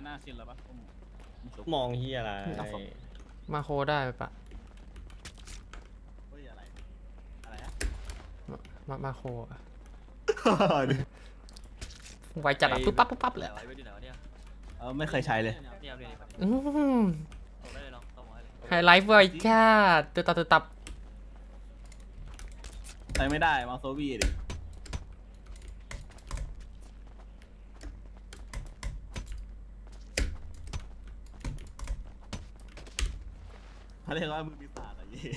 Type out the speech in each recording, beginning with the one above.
น่าชินแล้วปะมองเฮียอะไรมาโคได้ปะอะไรฮะมาโคไวจัดอ่ะปุ๊บปั๊บเลยไม่เคยใช้เลยไฮไลท์ไวจัดตัวตับใช้ไม่ได้มาโซบี้ดิเขาเรียกว่ามือปีศาจอะไรยี่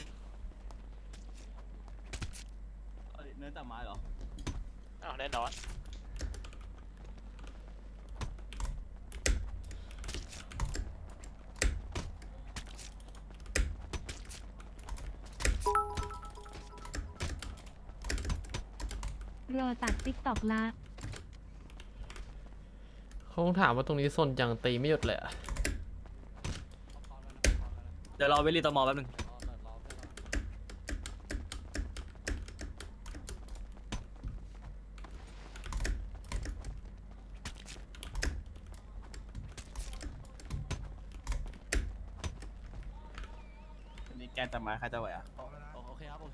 เนื้อจับไม้เหรออ้าวแน่นอนรอตัดติ๊กตอกละเขาถามว่าตรงนี้ซนจังตีไม่หยุดเลยอะเดี๋ยวรอเวลีตอมอแป๊บนึงนี่แกจับไม้ใครจะไหวอ่ะโอเคครับ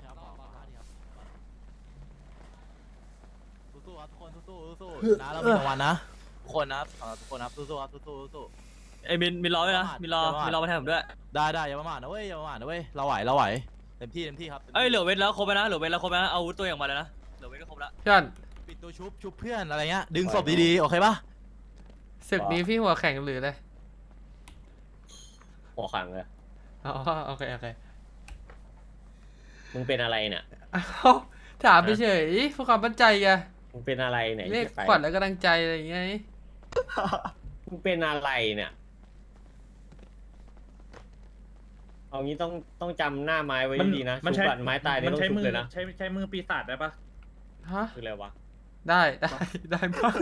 สู้ๆครับทุกคนสู้ๆนะเรามีรางวัลนะทุกคนครับสู้ๆครับสู้ๆไอ้มินรอด้วยนะมินรอมาแทนผมด้วยได้อย่าประมาทนะเว้ยเราไหวเต็มที่ครับเอ้ยเหลือเวทแล้วครบแล้วนะเอาตัวอย่างมาแล้วนะเหลือเวทก็ครบแล้วเพื่อนปิดตัวชุบเพื่อนอะไรเงี้ยดึงศพดีๆโอเคปะศึกนี้พี่หัวแข็งหรือเลยหัวขังเลยอ๋อโอเคมึงเป็นอะไรเนี่ยถามไปเฉยเพื่อความมั่นใจไงมึงเป็นอะไรไหนเรียกขวัญแล้วกำลังใจอะไรอย่างเงี้ยมึงเป็นอะไรเนี่ยเอางี้ต้องจำหน้าไม้ไว้ดีๆนะชุบไม้ตายเนี่ยต้องชุบเลยนะใช้มือปีศาจได้ปะฮะคืออะไรวะได้มาก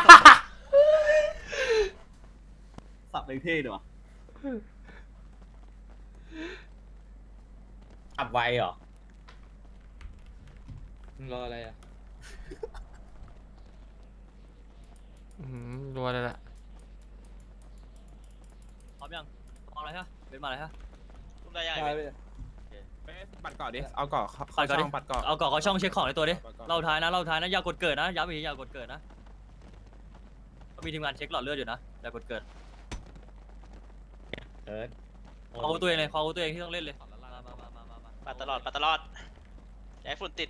สับเลยเท่ดีวะอับไวเหรอรออะไรอ่ะรัวเลยแหละพร้อมยังพร้อมอะไรฮะเป็นมาอะไรฮะตุ้มได้ยังปัดเกาะดิเอาเกาะเขาช่องปัดเกาะเอาเกาะเขาช่องเช็คของในตัวดิเราท้ายนะอย่ากดเกิดนะย้ำอีกอย่ากดเกิดนะมีทีมงานเช็คหลอดเลือดอยู่นะอย่ากดเกิดเอาตัวเองเลยเอาตัวเองที่ต้องเล่นเลยปัดตลอดอย่าให้ฝุ่นติด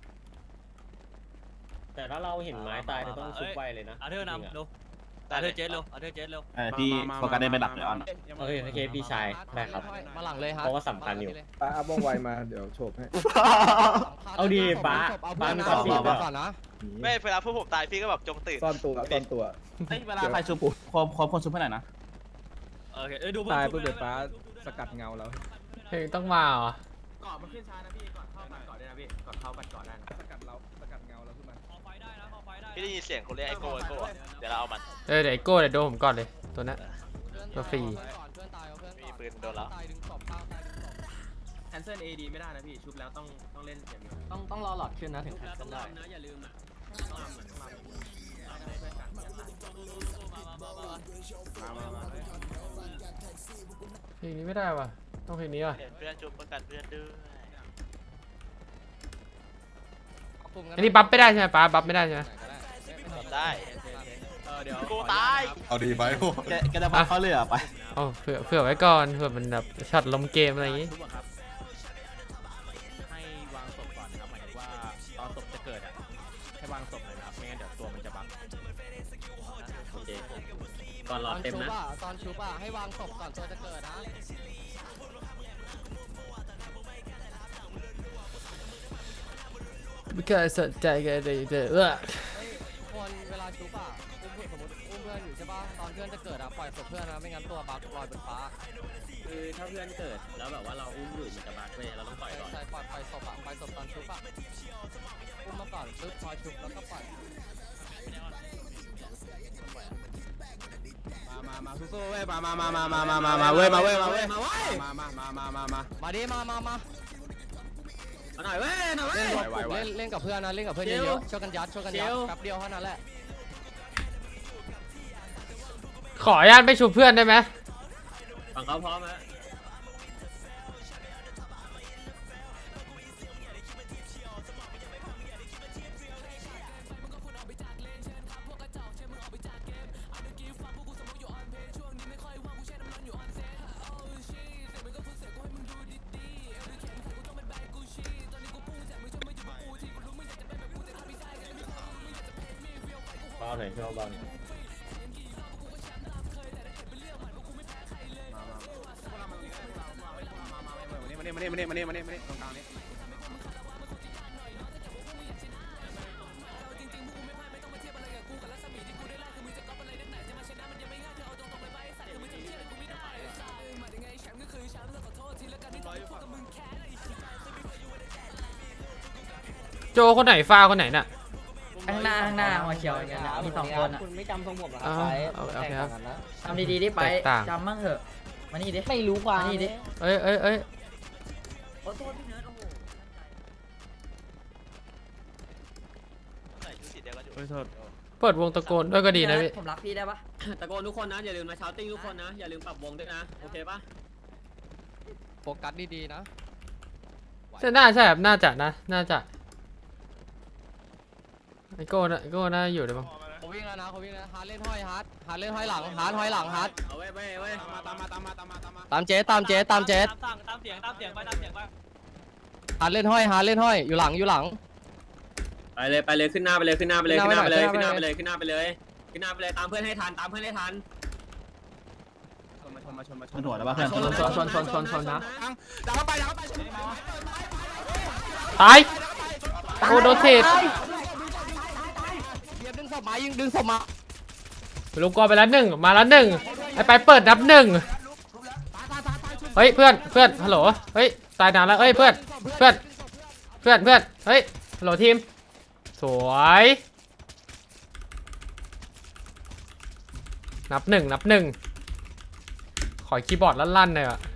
แต่ถ้าเราเห็นไม้ตายเราต้องชุบไวเลยนะอาเธอร์นำดูอาเธอร์เจ็ตเร็วพี่โฟกัสได้เป็นหลักเลยออนโอเคพี่ชายได้ครับมาหลังเลยครับเพราะว่าสำคัญอยู่ป้าอัพว่องไวมาเดี๋ยวโฉบให้เอาดีป้ามีความผิดก่อนนะไม่เวลาพวกผมตายพี่ก็แบบจงตื่นซ่อนตัวเวลาใครชุบคนชุบให้หน่อยนะโอเคดูตายปุ๊บเดี๋ยวป้าสกัดเงาแล้วเพลงต้องมาเหรอก่อนมันขึ้นช้านะพี่ก่อนเข้าปัดก่อนได้นะพี่ก่อนเข้าปัดก่อนได้นะสกัดเงาแล้วขึ้นมาพี่ได้ยินเสียงคนเรียกไอโก้เดี๋ยวเราเอามันเดี๋ยวไอโก้เดี๋ยวโดนผมก่อนเลยตัวนั้นตัวฟรีมีปืนโดนแล้วแคนเซิล AD ไม่ได้นะพี่ชุบแล้วต้องเล่นอย่างเดียวต้องรอหลอดขึ้นนะถึงแคนเซิลได้อย่าลืมเพลงนี้ไม่ได้ว่ะต้องเพลงนี้ว่ะเพื่อนจุ๊บประกันเพื่อนด้วยอันนี้บัฟไม่ได้ใช่ไหมป้าบัฟไม่ได้ใช่ไหมได้เดี๋ยวกูตายเอาดีไปแกจะพักเขาเลยอ่ะไปเอาเผื่อไว้ก่อนเผื่อมันแบบช็อตลมเกมอะไรอย่างงี้ให้วางศพก่อนนะครับหมายถึงว่าตอนศพจะเกิดอ่ะให้วางศพเลยนะครับไม่งั้นเดี๋ยวตัวมันจะบังโอเคก่อนหลอดเต็มนะตอนชุบอ่ะให้วางศพก่อนตัวจะเกิดนะไม่เคยสนใจกันเลยคนเวลาชุบอ่ะสมมติอุ้มเพื่อนอยู่ใช่ป่ะตอนเพื่อนจะเกิดอ่ะปล่อยศพเพื่อนนะไม่งั้นตัวบักลอยบนฟ้าคือถ้าเพื่อนเกิดแล้วแบบว่าเราอุ้มอยู่มันจะบักเว้ยเราต้องปล่อยก่อนใช่ปล่อยศพอ่ะปล่อยศพตอนชุบอ่ะอุ้มมาก่อนชุบพอชุบแล้วก็ปล่อยมาสู้ๆเว้ยมาเว้ยมาดิมาหน่อยเว้ยเล่นกับเพื่อนนะเล่นกับเพื่อนเยอะๆช่วยกันยัดแป๊บเดียวเท่านั้นแหละขออนุญาตไปชุบเพื่อนได้ไหมฝั่งเขาพร้อมไหม เบาหน่อยพี่เบาหน่อยมานี่ตรงกลางนี้โจคนไหนฟ้าคนไหนน่ะข้างหน้าหัวเขียวอย่างเงี้ยนะมี2 คนอ่ะคุณไม่จำทรงผมเหรอคอ๋รัอบ โอเคครับทำดีๆดิไปแตกต่างจำมั่งเถอะมานี่ดิไม่รู้ความมานี่ดิเอ้ยโอ้โทษพี่เนิร์ดโอ้โหใส่ชุดสีเดียวกันอยู่เปิดวงตะโกนด้วยก็ดีนะพี่ผมรักพี่ได้ปะตะโกนทุกคนนะอย่าลืมมาเช้าติ้งทุกคนนะอย่าลืมปรับวงด้วยนะโอเคปะโฟกัสดีๆนะจะน่าใช่ครับน่าจะนะน่าจะไอโก้น่าอยู่ได้บ้างเขาวิ่งแล้วนะฮาร์ดเล่นห้อยฮาร์ดเล่นห้อยหลังฮาร์ดห้อยหลังฮาร์ดเอาไว้ตามมาตามเจ๊ตามเจ๊ตามเสียงไปฮาร์ดเล่นห้อยอยู่หลังไปเลยขึ้นหน้าไปเลยตามเพื่อนให้ทันชนหัวแล้วป่ะเพื่อนชนนะดักเข้าไปตายโอ้โดนเทรดดึงศพมาลูกกอไปแล้ว1มาแล้ว1ไอไปเปิดนับ1เฮ้ยเพื่อนฮัลโหลเฮ้ยตายนานแล้วเฮ้ยเพื่อนเฮ้ยฮัลโหลทีมสวยนับ1ขอคีย์บอร์ดลั่นๆหน่อยอะ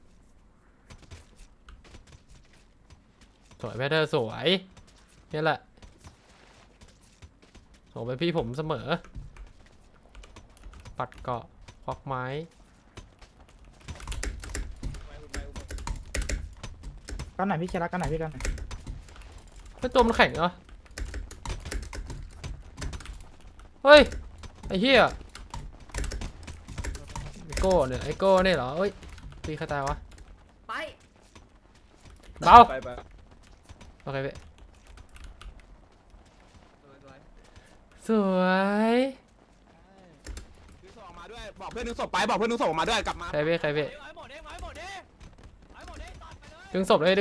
สวยแพทเธอร์สวยนี่แหละโหเป็นพี่ผมเสมอปัดเกาะควักไม้กันไหนพี่เครักกันไหนพี่กันไหนไม่ตัวมันแข็งเหรอเฮ้ยไอ้เหี้ยไอโก้เนี่ยเหรอเอ้ยตีใครตายวะไปเบาไปโอเคพี่สวยบอกเพื่อนนึงศพไปบอกเพื่อนนึงศพออกมาด้วยกลับมาใครพี่ดึงศพด้วย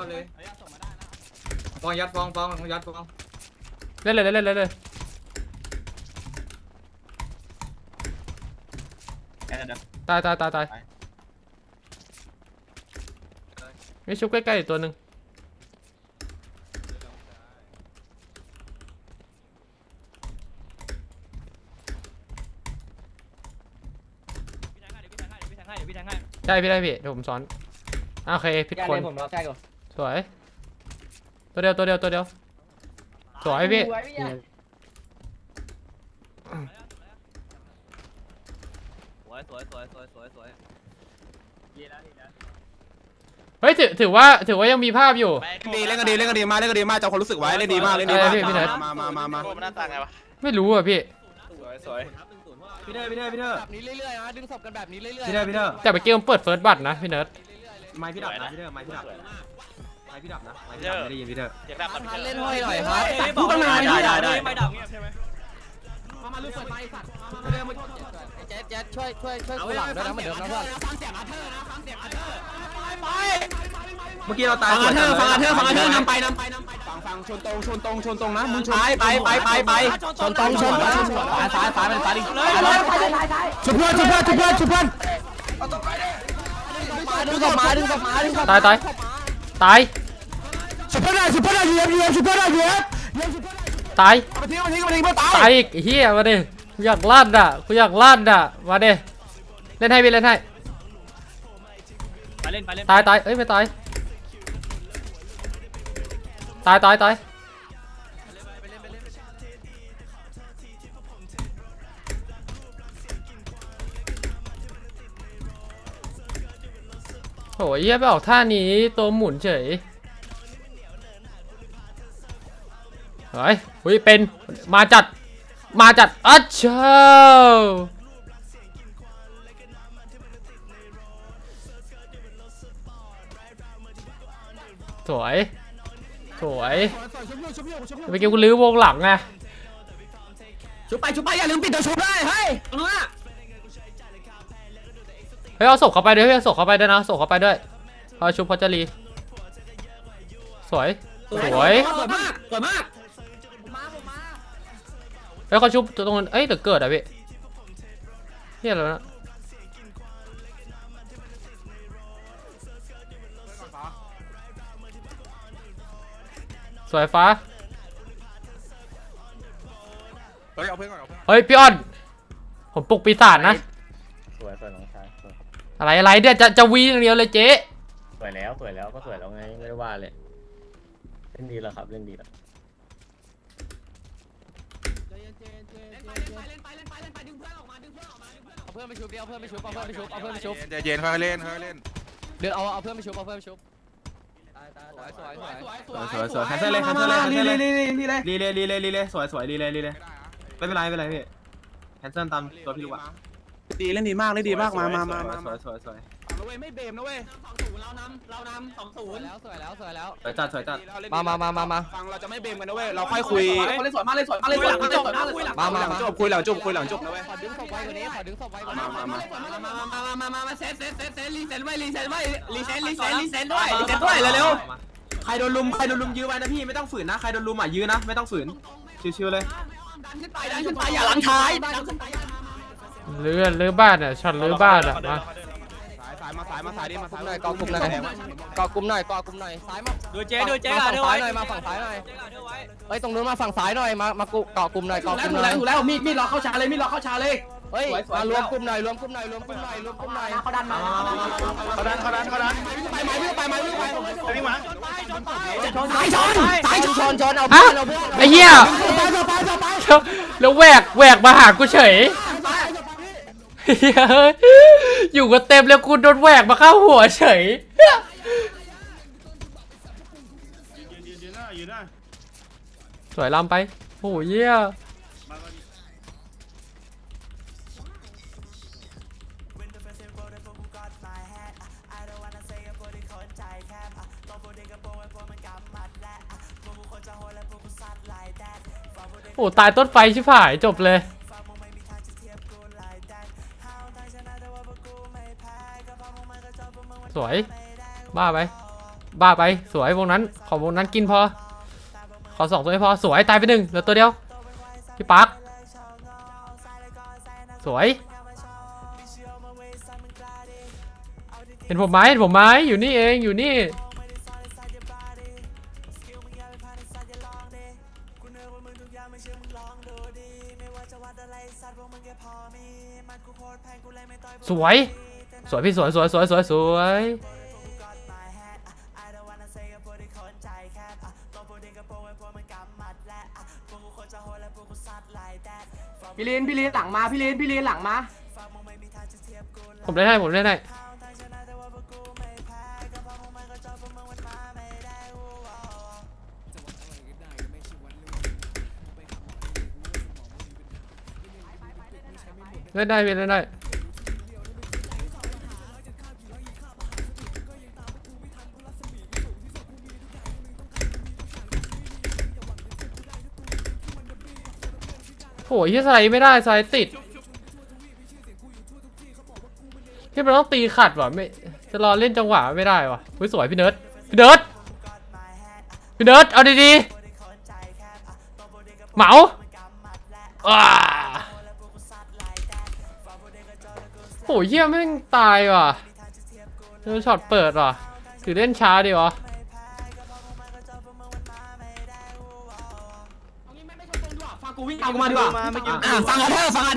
ฟองยัดฟองเล่นเลยตายมีชุบใกล้ๆอีกตัวหนึ่งได้พี่เดี๋ยวผมสอนโอเคผิดคนผมรับใช่ก่อนสวยตัวเดียวสวยพี่สวยเฮ้ยถือว่ายังมีภาพอยู่เล่นกันดีมากเจ้าคนรู้สึกไว้เล่นดีมากมาโก้มันหน้าตาไงวะไม่รู้อ่ะพี่สวยพี่เธอแบบนี้เรื่อยๆนะดึงศพกันแบบนี้เรื่อยพี่เธอๆแต่ไปเกมเปิดเฟิร์สบัตรนะพี่เนิร์ดไม้พี่ดับนะพี่เธอไม่ได้ยินพี่เธอเสียงดับมันเล่นห้อยหน่อยครับพูดตั้งนานได้ไม่ดับเงียบใช่ไหมมาลูกเปิดไฟสัตว์เจ๊ช่วยกูหลังด้วยนะเหมือนเดิมนะเพื่อนเมื่อกี้เราตายฟังอาเธอร์นำไปฟังชนตรงนะมึงชนไปชนตรงซ้ายมันซ้ายดิชุบเพื่อนดึงศพมาตายชุบเพื่อนหน่อยชุบเพื่อนหน่อยตายมาทิ้งมาตายตายอีกเฮียมาดิกูอยากลั่นมาดิเล่นให้พี่เล่นให้ไปเล่นตายเอ้ยไม่ตายโหเหี้ยไปออกท่านี้ตัวหมุนเฉยเฮ้ยเป็นมาจัดอัชเชลสวยเมื่อกี้กูลื้อวงหลังไงชุบไปอย่าลืมปิดตัวชุบได้เฮ้ยตรงนู้นอะเฮ้ยเอาศพเข้าไปด้วยนะศพเข้าไปด้วยพอชุบพอจะรีสวยมากเฮ้ยเขาชุบตรงนั้นเอ้ยเดี๋ยวเกิดอ่ะพี่เฮียอะไรนะสวยฟ้าเฮ้ยเอาเพื่อนก่อนเฮ้ยพี่อ้อนผมปลุกปีศาจนะสวยน้องชายอะไรเดี๋ยวจะวีอย่างเดียวเลยเจ๊สวยแล้วก็สวยแล้วไงไม่ได้ว่าเลยเล่นดีแล้วครับเล่นดีแล้วเอาเพื่อนไปชุบเอาเพื่อนไปชุบเย็นค่อยเล่นเดี๋ยวเอาเพื่อนไปชุบสวยคันเซิลเลยสวยรีเลยไม่เป็นไรพี่แคนเซิลตามตัวพี่ลูกอะเล่นดีมากมาสวยไม่เบมนะเว้ย2-0เรานำ2-0 แล้วสวยแล้วสวยจัดมาฟังเราจะไม่เบมกันนะเว้ยเราค่อยคุยเล่นสวยมากมาจบคุยหลังจบนะเว้ยขอดึงศพไว้กว่านี้มาเซตรีเซ็ตไว้ด้วยเร็วใครโดนลุมยื้อไว้นะพี่ไม่ต้องฝืนนะใครโดนลุมอ่ะยื้อนะไม่ต้องฝืนชิวๆเลยดันขึ้นไปอย่าหลังท้ายเลื้อบ้านอ่ะช็อตเลื้อบ้านอ่ะมาสายดิมาสายหน่อยกอกลุ่มหน่อยซ้ายมาดูเจ๊มาฝั่งซ้ายหน่อยเฮ้ยตรงนู้นมาฝั่งซ้ายหน่อยมาเกาะกลุ่มหน่อยถูกแล้วมีดรอเข้าชาเลยเฮ้ยมารวมกลุ่มหน่อยเขาดันวิ่งมาชนเอาเพื่อนไอ้เหี้ยแล้วแหวกมาหากูเฉยอยู่กันเต็มแล้วกูโดนแหวกมาเข้าหัวเฉยสวยลำไปโอ้ยเหี้ยโอ้ตายต้นไฟชิบหายจบเลยสวยบ้าไปสวยวงนั้นขอวงนั้นกินพอขอ2ตัวให้พอสวยตายไป1เหลือตัวเดียวพี่ปักสวยเห็นผมไหมอยู่นี่เองอยู่นี่สวยพี่สวยพี่ลินหลังมาพี่ลินหลังมาผมได้โอ้ยสไลด์ไม่ได้สไลด์ติดที่มันต้องตีขัดว่ะไม่จะรอเล่นจังหวะไม่ได้ว่ะสวยพี่เนิร์ดเอาดีๆเหมาโอ้ยเหี้ยแม่งตายว่ะเจอช็อตเปิดว่ะถือเล่นช้าดีวะกูวิ่งเอากูมาดีกว่าฟังอาเธอร์มา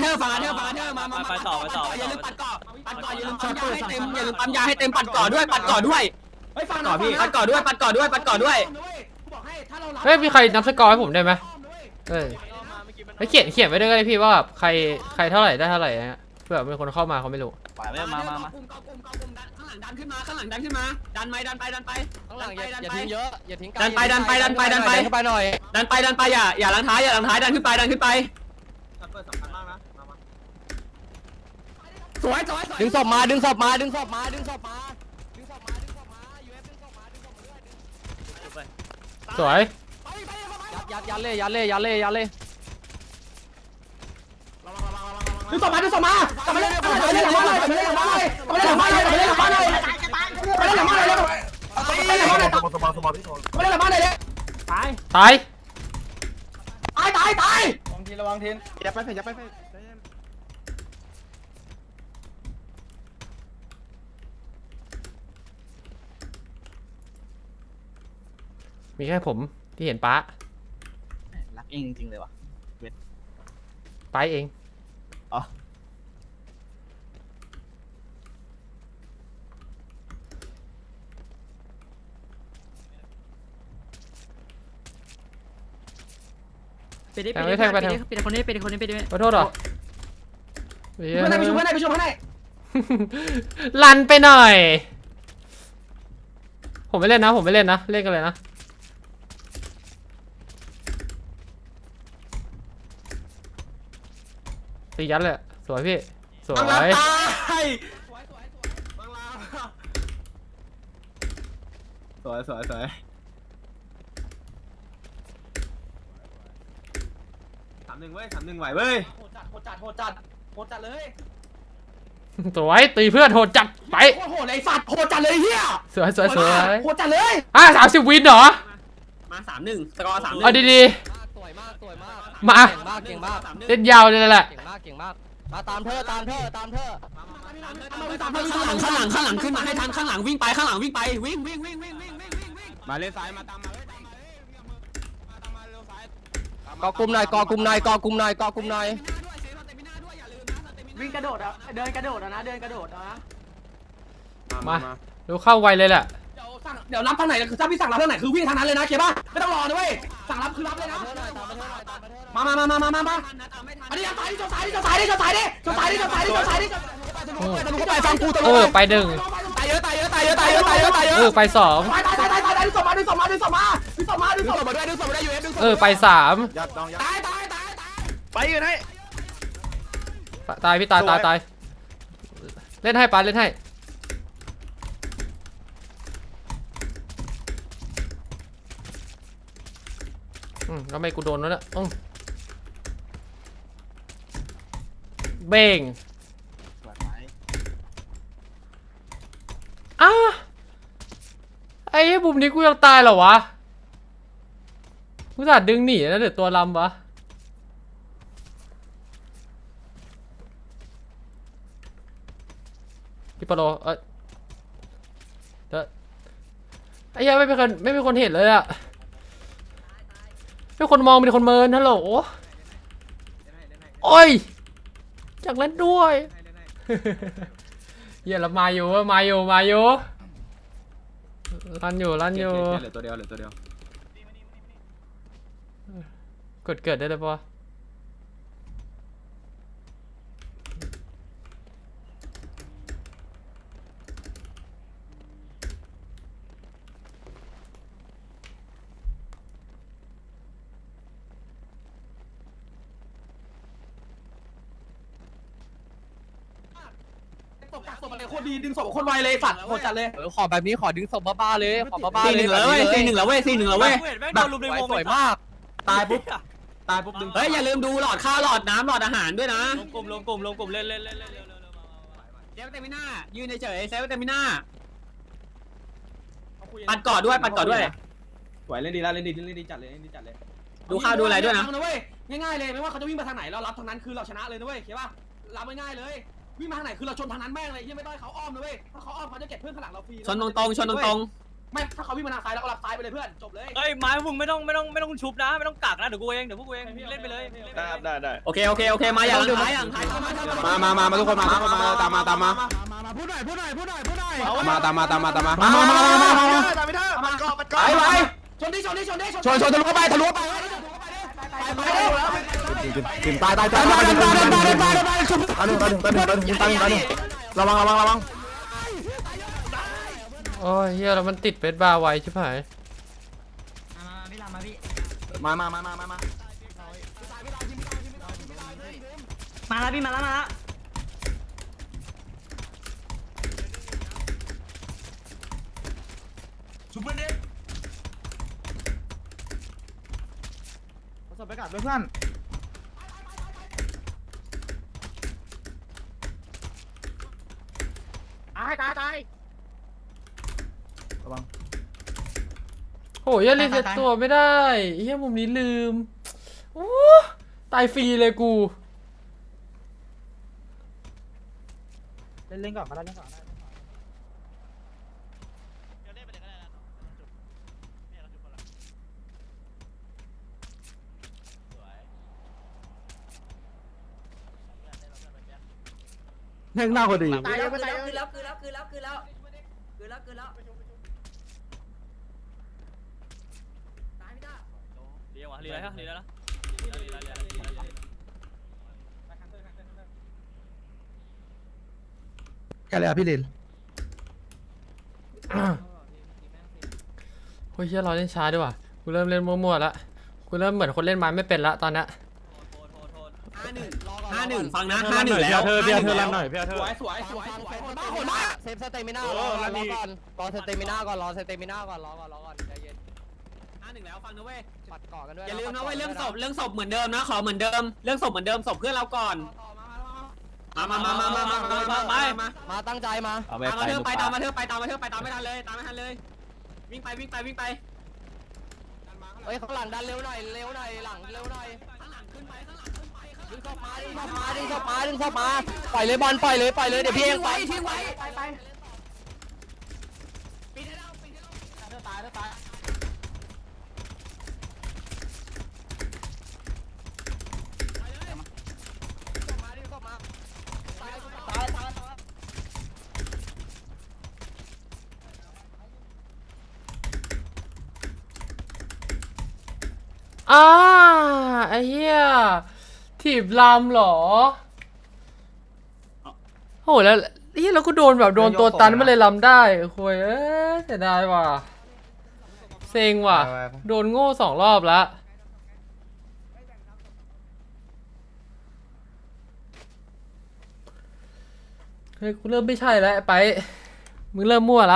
อย่าลืมปัดก่ออย่าลืมปั๊มยาให้เต็มปัดก่อด้วยเฮ้ยฟังก่อพี่ปัดก่อด้วยเฮ้ยมีใครนับสกอร์ให้ผมได้ไหมให้เขียนไว้ด้วยก็ได้พี่ว่าใครเท่าไหร่ได้เท่าไหร่เงี้ยเผื่อมีคนเข้ามาเขาไม่รู้มาลังดันขึ้นมาข้างหลังดันขึ้นมาดันไปข้างหลังอย่าทิ้งเยอะอย่าทิ้งดันไปหน่อยดันไปอย่าหลังท้ายดันขึ้นไปสวยดึงศพมายูเอฟดึงศพมาสวยยัดเลยดึงศพมาเล่นหลังบ้านเลยตายระวังทีอย่าไปมีแค่ผมที่เห็นป้ารักเองจริงๆเลยวะป้าเองอ๋อไปดิคนนี้ขอโทษเหรอไปชุบข้างในลันไปหน่อยผมไม่เล่นนะเล่นกันเลยนะตียัดเลยสวยพี่สวย3-1ไหวเว้ยโหดจัดเลยสวยตีเพื่อนโหดจัดไปโหดเลยสัตว์โหดจัดเลยเฮียสวยโหดจัดเลย 30 วินเหรอมา3-1สกอร์3-1เอาดีสวยมากมาเก่งมากเล่นยาวเลยแหละเก่งมากมาตามเธอข้างหลังขึ้นมาให้ทันข้างหลังวิ่งไปวิ่งมาเล่นซ้ายมาตามมาก่อกลุ่มหน่อยวิ่งกระโดดเดินกระโดดนะมาดูเข้าไวเลยแหละเดี๋ยวรับทางไหนคือถ้าพี่สั่งรับทางไหนคือวิ่งทางนั้นเลยนะเข้าป่ะไม่ต้องรอนะเว้ยสั่งรับคือรับเลยนะมาอันนี้ซ้ายดิไปฟังกูไปดึงตายเยอะไป2 ไป2 ไปดึงศพมาด้วยUF ไป3 ไปอยู่ไหนตายพี่ตายเล่นให้ปาเล่นให้ก็ไม่กูโดนแล้วนะเบ่งไอ้บุมนี้กูยังตายเหรอวะกูจะดึงหนีแล้วเดี๋ยวตัวลำวะพี่ปโลไอ้ยังไม่มีคนเห็นเลยอะไม่คนมองเป็นคนเมินฮัลโหลโอ้ยอยากเล่นด้วยอย่าละมาอยู่ลันอยู่เหลือตัวเดียวเกิดได้เลยปะโคตรดีดึงศพโคตรไวเลยสัตว์โหดจัดเลยขอแบบนี้ขอดึงศพบ้าๆเลย 4-1แล้วเว้ย4-1แล้วเว้ยแบบสวยมากตายปุ๊บดึงเฮ้ยอย่าลืมดูหลอดข้าวหลอดน้ำหลอดอาหารด้วยนะลงกลุ่มเล่นเซฟเตมิน่ายืนเฉยเซฟเตมิน่าปัดกอดด้วยสวยเล่นดีจัดเลยดูข้าวดูอะไรด้วยนะง่ายๆเลยไม่ว่าเขาจะวิ่งมาทางไหนเรารับทางนั้นคือเราชนะเลยนะเว้ยเข้าป่ะรับง่ายๆเลยวิ่งมาทางไหนคือเราชนทางนั้นแม่งเลยยังไม่ต้องเขาอ้อมนะเว้ยถ้าเขาอ้อมเขาจะเก็บเพื่อนข้างหลังเราฟรีชนตรงไม่ถ้าเขาวิ่งมาทางซ้ายเราก็รับซ้ายไปเลยเพื่อนจบเลยเอ้ยไม้มึงไม่ต้องชุบนะไม่ต้องกักนะเดี๋ยวพวกกูเองเล่นไปเลยได้โอเคมาอย่างท้ายมาทุกคนมาตามมาพูดหน่อยมาตามมาไปชนทะลุไปถึงตายระวังโอ้ยเฮียแล้วมันติดเบสบาร์ไว้ใช่ไหมพี่ลามาพี่มามาแล้วพี่มาแล้วชุบเพื่อนดิไปกัดด้วยเพื่อนตายระวังโอ้ยยังรีเซ็ตตัวไม่ได้เฮียมุมนี้ลืมโอ้ตายฟรีเลยกูเล่นก่อนมาเล่นก่อนเดี๋ยวเล่นไปเลยก็ได้นะจุดเนี่ยเราจุดคนละสวยแท่งหน้าพอดีตายแล้วคือแล้วตายไม่ได้เรียวะเรียวฮะเรียวนะแค่เลยพี่ลินโอ้ยเฮียเราเล่นช้าดีกว่ากูเริ่มเล่นมั่วๆละกูเริ่มเหมือนคนเล่นไม้ไม่เป็นละตอนเนี้ย 51ฟังนะ51แล้วเธอรันหน่อยพี่เธอสวยเซฟสเตมิน่ารอก่อนรอสเตมิน่าก่อนรอใจเย็น 51แล้วฟังนะเว้ยปัดเกาะกันด้วยอย่าลืมนะเว้ยเรื่องศพเหมือนเดิมนะขอเหมือนเดิมเรื่องศพเหมือนเดิมศพเพื่อนเราก่อนมาตั้งใจมาตามมาเถอะไปตามไม่ทันเลยวิ่งไปเฮ้ยข้างหลังดันเร็วหน่อยหลังเร็วหน่อยดึงเข้ามาปล่อยเลยบอลปล่อยเลยเดี๋ยวพี่เองไปทิ้งไว้ตายไอ้เหี้ยถีบลำเหรอโหแล้วนี่เราก็โดนแบบโดนตัวตันมันเลยลำได้โว้ยเสียดายว่ะเซ็งว่ะโดนโง่2 รอบแล้วเฮ้ยกูเริ่มไม่ใช่แล้วไปมึงเริ่มมั่วละ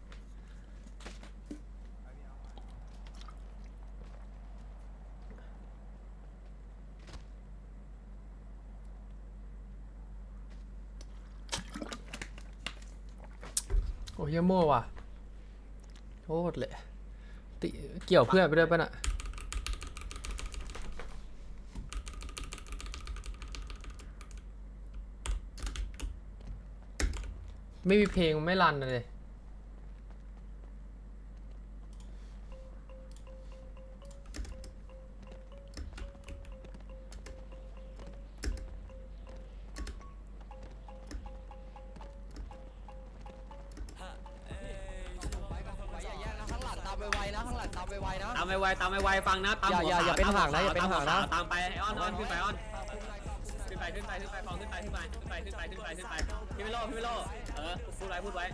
โอ้ยมั่วว่ะโทษเลยเกี่ยวเพื่อนไปด้วยป่ะน่ะไม่มีเพลงไม่รันเลยตามไปไวฟังนะตามหัวอย่าเป็นห่างนะตามไปอ้อนขึ้นไปอ้อนขึ้นไปฟองขึ้นไปพี่ไม่โลพูดไว้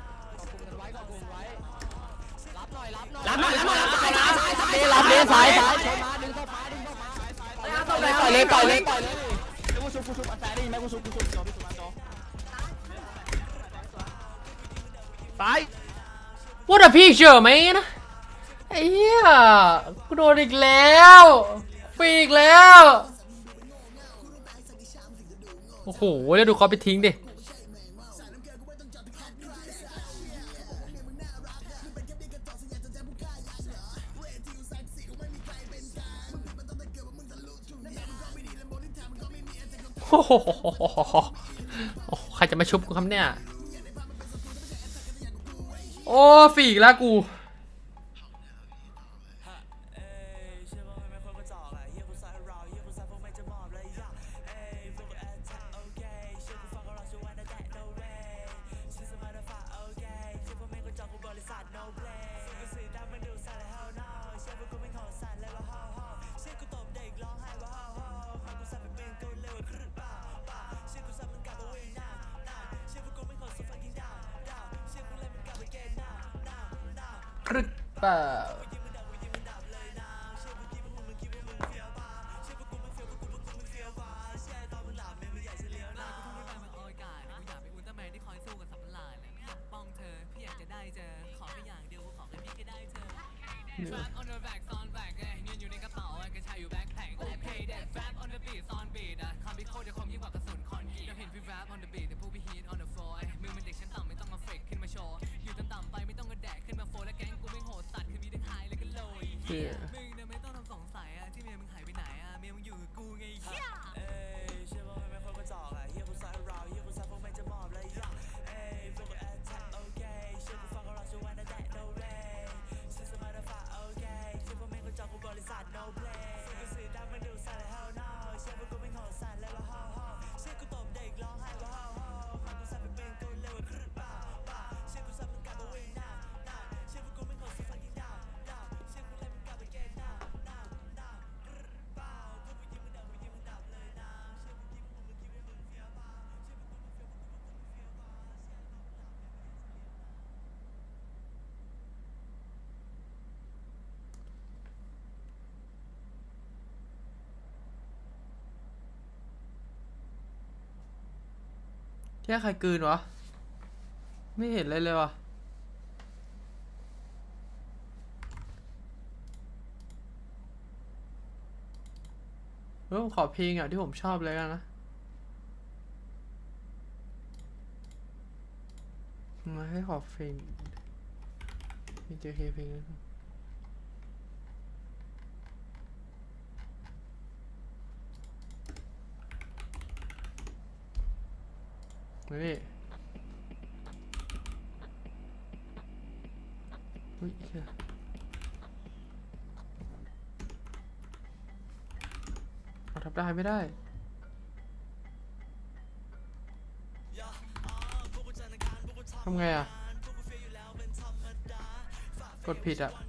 รับหน่อยรับเลยสายปล่อยเลยกูชุบแฟรี่แม่กูชุบตาย What a picture man ไอ้เหี้ยกูโดนอีกแล้วฟรีอีกแล้วโอ้โหแล้วดูเขาไปทิ้งดิโอ้โหใครจะมาชุบกูครับเนี่ยโอ้ฝีกแล้วกูเปล่าแค่ใครกลืนวะไม่เห็นเลยเลยวะผมขอเพลงอ่ะที่ผมชอบเลยกันนะมาให้ขอเพลงเจอเพลงนี่อุ้ยทำได้ไม่ได้ทำไงอ่ะกดผิดอ่ะ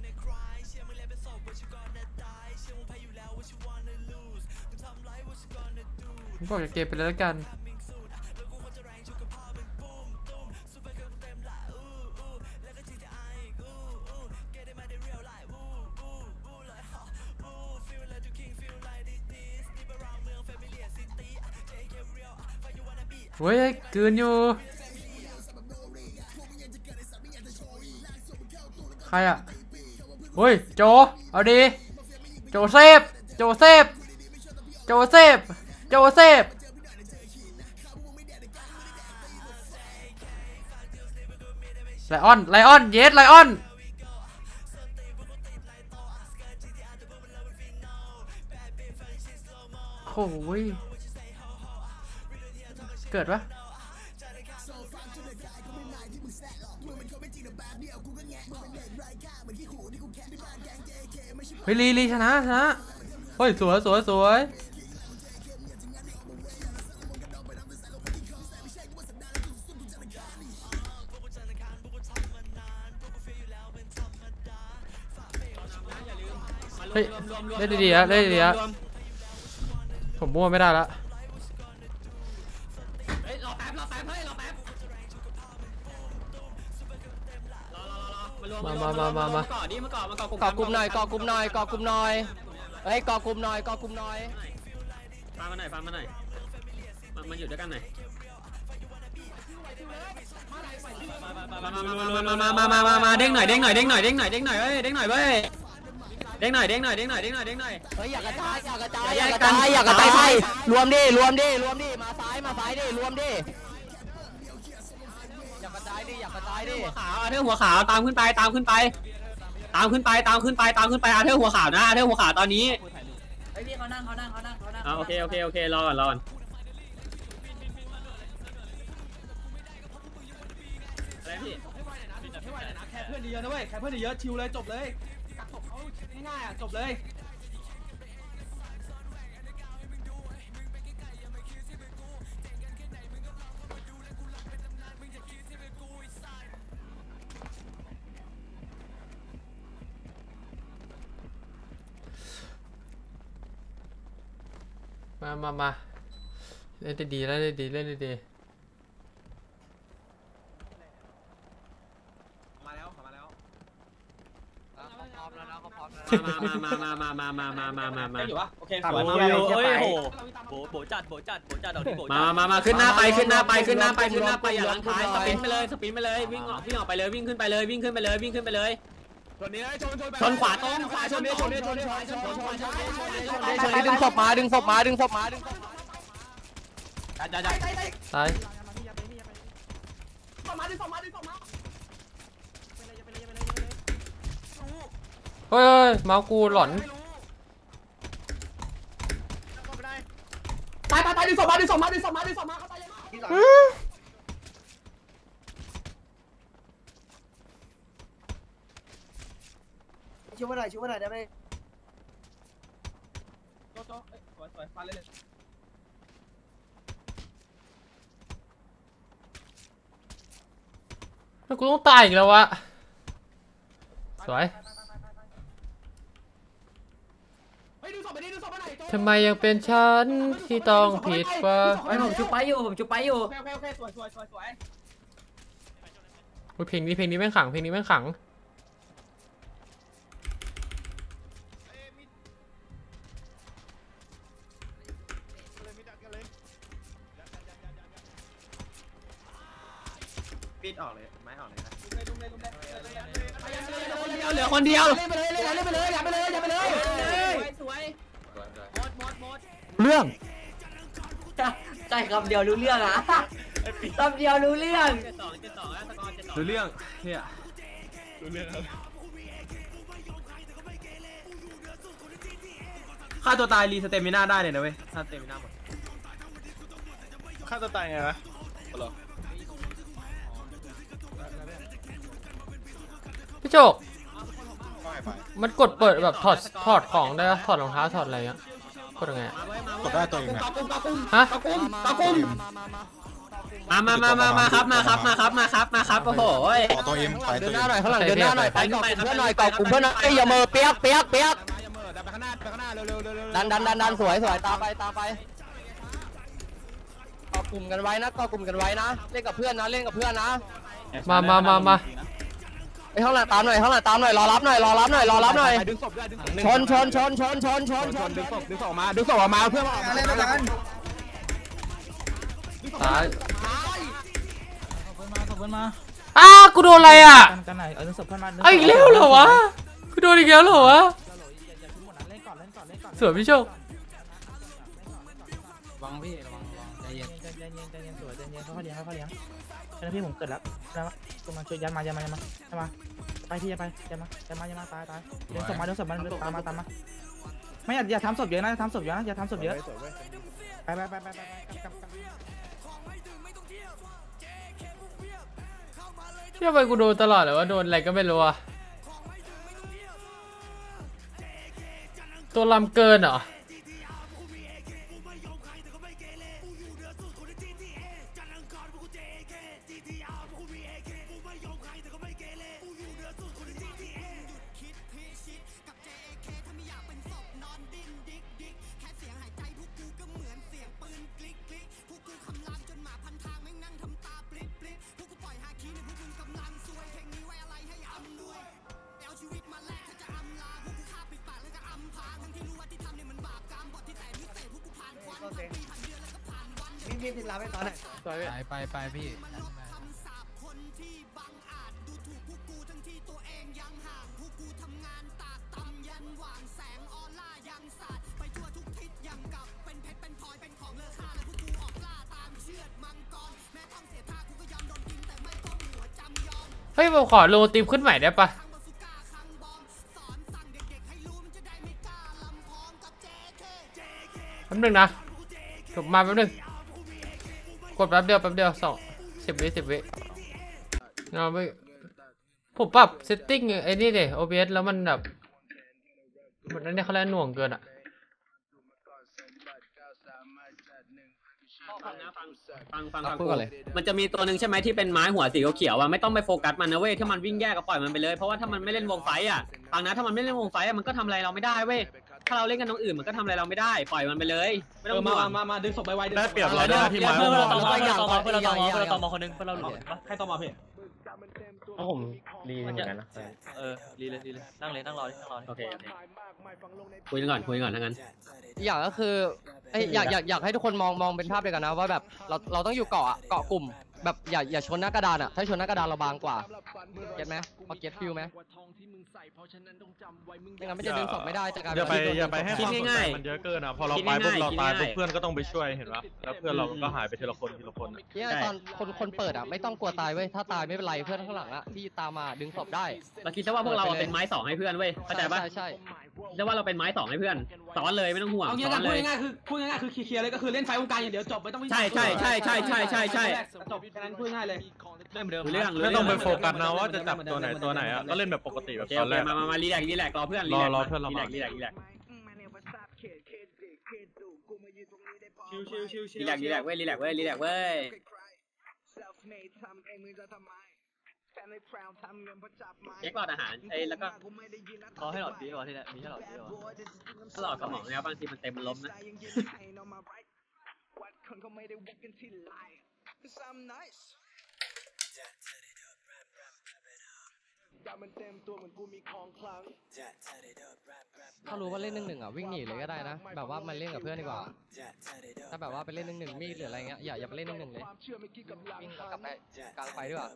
ผมบอกจะเก็บไปแล้วกันเฮ้ยเกินอยู่ใครอ่ะเฮ้ยโจเอาดีโจเซฟไลออนเยสไลออนโอ้ยเกิดปะเฮ้ยลีชนะเฮ้ยสวยเฮ้ยเล่นดีๆผมมั่วไม่ได้ละมาเกาะกลุ่มหน่อยเฮ้ยเกาะกลุ่มหน่อยฟาร์มมาหน่อยมันอยู่ด้วยกันหน่อยมาเด้งหน่อยเฮ้ยเด้งหน่อยเฮ้ยอยากกระจายไปรวมดิมาซ้ายดิรวมดิอยากกระจายดิหัวขาวอาเธอร์หัวขาวตามขึ้นไปอาเธอร์หัวขาวนะอาเธอร์หัวขาวตอนนี้เฮ้ยพี่เขานั่งโอเครอก่อนอะไรพี่ไม่ไหวเลยนะแค่เพื่อนเยอะนะเว้ยแค่เพื่อนเยอะชิวเลยจบเลยกักศพเขาง่ายๆอ่ะจบเลยมาเล่นดีมาแล้วไม่อยู่วะโอเคสโอ้วยยมาโอ้ยโบจัดดอกนี้โบจัดมาขึ้นหน้าไปอย่าลังท้ายสปินไปเลยวิ่งออกไปเลยวิ่งขึ้นไปเลยชนขวาตรงขวาชนดึงศพมาตายเฮ้ยเมาส์กูหลอนตายดึงศพมาเข้าตายยังช่วยมาหน่อยได้ไหมสวยฟันเลยแล้วกูต้องตายอีกแล้ววะสวยทำไมยังเป็นฉันที่ต้องผิดวะผมชุบไปอยู่โอเคสวยเพลงนี้แม่งขังปิดออกเลยไม้ออกเลยนะเหลือคนเดียวไปเลยอย่าไปเลยสวยเรื่องใช่คำเดียวรู้เรื่องอ่ะคำเดียวรู้เรื่องรู้เรื่องเฮียฆ่าตัวตายรีสเตมิน่าได้เลยนะเว้ยถ้าสเตมิน่าหมดฆ่าตัวตายไงนะพี่โจกมันกดเปิดแบบถอดของได้ปะถอดรองเท้าถอดอะไรเงี้ยกดยังไงกดได้ตัวเองนะฮะตะกุมมาครับโอ้โหต่อตัวเองไปเดิตันวหเอน้าง หน่อยข้างหลังเดินหน้าหน่อยไปเพื่อนหน่อยเกาะกลุ่มเพื่อนหน่อยอย่าเมอเปียกดันสวยตามไปเกาะกลุ่มกันไว้นะเล่นกับเพื่อนนะมาไอ้ข้างหลังตามหน่อยรอรับหน่อยชนดึงศพมาเพื่อนเล่นด้วยกันตายกูโดนอะไรอ่ะไอ้อีกแล้วเหรอวะกูโดนอีกแล้วเหรอวะสวยพี่โชคระวังพี่ระวังใจเย็นสวยใจเย็นเขาเลี้ยงเป็นพี่ผมเกิดแล้วกูมาช่วยยันมาไปพี่ไปยันมาตายเดินศพมาตามมาไม่อย่าทำศพเยอะนะอย่าทำศพเยอะไปทำไมกูโดนตลอดเลยว่าโดนอะไรก็ไม่รู้อะตัวลำเกินเหรอพี่ติดลาไปตอนไหนไปพี่เฮ้ยผมขอโลตีมขึ้นใหม่ได้ปะแป๊บนึงนะจบมาแป๊บนึงกดแป๊บเดียว10 วิเอาไปผมปรับเซตติ้งไอ้นี่ดิ OBS แล้วมันแบบมันนั่นเนี่ยเขาเรียกหน่วงเกินอ่ะฟังก่อนเลยมันจะมีตัวหนึ่งใช่ไหมที่เป็นไม้หัวสีเขียวๆอ่ะไม่ต้องไปโฟกัสมันนะเว้ยถ้ามันวิ่งแยกก็ปล่อยมันไปเลยเพราะว่าถ้ามันไม่เล่นวงไฟอ่ะฟังนะถ้ามันไม่เล่นวงไฟอ่ะมันก็ทำอะไรเราไม่ได้เว้ยถ้าเราเล่นกันตรงอื่นมันก็ทำอะไรเราไม่ได้ปล่อยมันไปเลยไม่ต้องมาดึงศพไปไวได้เปรียบเราได้ที่มาเพื่อนเราตอมอคนนึงเพื่อนเราหลุดใครต่อมาพี่เพราะผมรีเหมือนกันนะรีเลยนั่งรอนั่งรอโอเคคุยกันก่อนทั้งนั้นอีกอย่างก็คืออยากให้ทุกคนมองเป็นภาพเดียวกันนะว่าแบบเราต้องอยู่เกาะกลุ่มแบบอย่าชนหน้ากระดานอ่ะถ้าชนหน้ากระดานเราบางกว่าเก็ตไหมพอเก็ตฟิลไหมไม่งั้นไม่จะดึงศพไม่ได้จะกลายเป็นอย่าไปให้ความสนใจมันเยอะเกินอ่ะพอเราไปปุ๊บเราตายปุ๊บเพื่อนก็ต้องไปช่วยเห็นปะแล้วเพื่อนเราก็หายไปทีละคนเนี่ยตอนคนเปิดอ่ะไม่ต้องกลัวตายเว้ยถ้าตายไม่เป็นไรเพื่อนข้างหลังอ่ะที่ตามมาดึงศพได้เราคิดซะว่าพวกเราเป็นไม้2ให้เพื่อนเว้ยเข้าใจปะใช่แต่ว่าเราเป็นไม้2ให้เพื่อนสอนเลยไม่ต้องห่วงเอางี้สกัอน นพูเลดยง่ายๆคือเคลียร์เลยก็คือเล่นไฟวงการอย่างเดียวจบไม่ต้องวิ่งใช่จบแค่นั้นพูดง่ายเลยเรื่องไม่ต้องไปโฟกัสนะว่าจะจับตัวไหนอ่ะก็เล่นแบบปกติแบบโอเคตอนแรกมารีแลกรอเพื่อนรอเพื่อนเรามารีแลกเว้ยเช็คหลอดอาหารแล้วก็รอให้หลอดดีรอที่นี่มีให้หลอดดีรอถ้าหลอดกระหม่อมแล้วบางทีมันเต็มมันล้มนะถ้ารู้ว่าเล่น1-1อ่ะวิ่งหนีเลยก็ได้นะแบบว่ามันเล่นกับเพื่อนดีกว่าถ้าแบบว่าไปเล่น1-1มีดหรืออะไรเงี้ยอย่าไปเล่น1-1เลยวิ่งแล้วกลับได้กลางไฟดีกว่า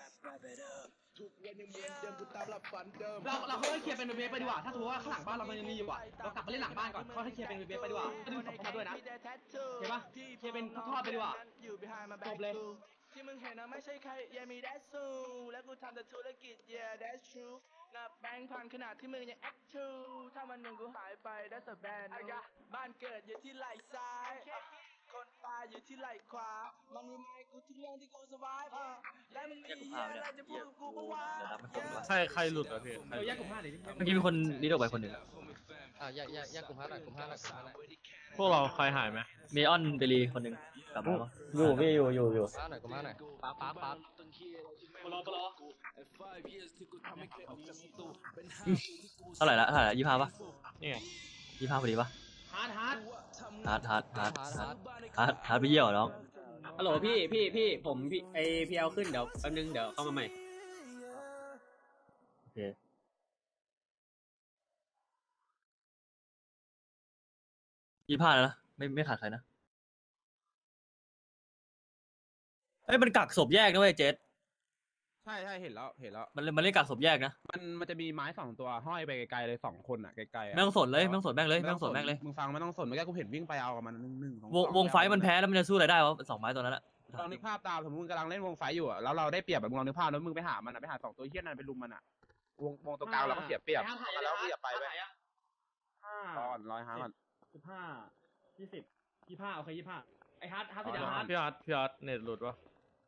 เราค่อยเคลียร์เป็นเวฟไปดีกว่าถ้าสมมติว่าข้างหลังบ้านเรามันยังมีอยู่อ่ะเรากลับมาเล่นหลังบ้านก่อนค่อยเคลียร์เป็นเวฟไปดีกว่าดึงศพเข้ามาด้วยนะเห็นปะเคลียร์เป็นทอดไปดีกว่าจบเลยที่มึงเห็นนะไม่ใช่ใครยังมี that's true และกูทำแต่ธุรกิจ yeah that's true นับแบงค์พันขนาดที่มึงยัง act true ถ้าวันหนึ่งกูหายไป that's a bad news บ้านเกิดอยู่ที่ไหล่ซ้ายคนตายอยู่ที่ไหล่ขวามันมีไม้กูทุกเรื่องที่กู survive และมึงมีอะไรจะพูดกับกูปะวะใครหลุดอ่ะพี่เราแยกกลุ่ม5ดิเมื่อกี้มีคนรีดออกไปคนหนึ่งแยกกลุ่ม5หน่อยกลุ่ม5หน่อยพวกเราใครหายไหมเมออนเบลีคนหนึ่งกลับมาปะอยู่พี่อยู่กลุ่ม5หน่อยปั๊บเท่าไหร่ละ25ปะนี่ไง 25พอดีปะฮาร์ดฮาร์ดไปเยี่ยวน้องฮัลโหลพี่ผมพี่เอาขึ้นเดี๋ยวแป๊บนึงเดี๋ยวเข้ามาใหม่โอเค25แล้วนะไม่ขาดใครนะมันกักศพแยกนะเว้ยเจสใช่เห็นแล้วมันเล่นกักศพแยกนะมันจะมีไม้2 ตัวห้อยไปไกลๆเลย2 คนอ่ะไกลๆไม่ต้องสนเลยไม่ต้องสนแม่งเลยมึงฟังไม่ต้องสนเมื่อกี้กูเห็นวิ่งไปเอากับมันวงไฟมันแพ้แล้วมันจะสู้อะไรได้วะ2 ไม้ตัวนั้นอะลองนึกภาพตามสมมติมึงกำลังเล่นวงไฟอยู่อ่ะแล้วเราได้เปรียบแบบมึงลองนึกภาพแล้วมึงไปหามันอ่ะไปหา2 ตัวเหี้ยนั่นไปลุมมันอ่ะวงตรงกลางเราก็เสียเปรียบแล้วเปรียบไปเว้ยก่อน100ฮาร์ด 15 20 25โอเค25ไอ้ฮาร์ดเสร็จแล้วฮาร์ดพี่อาร์ตเน็ตหลุดวะ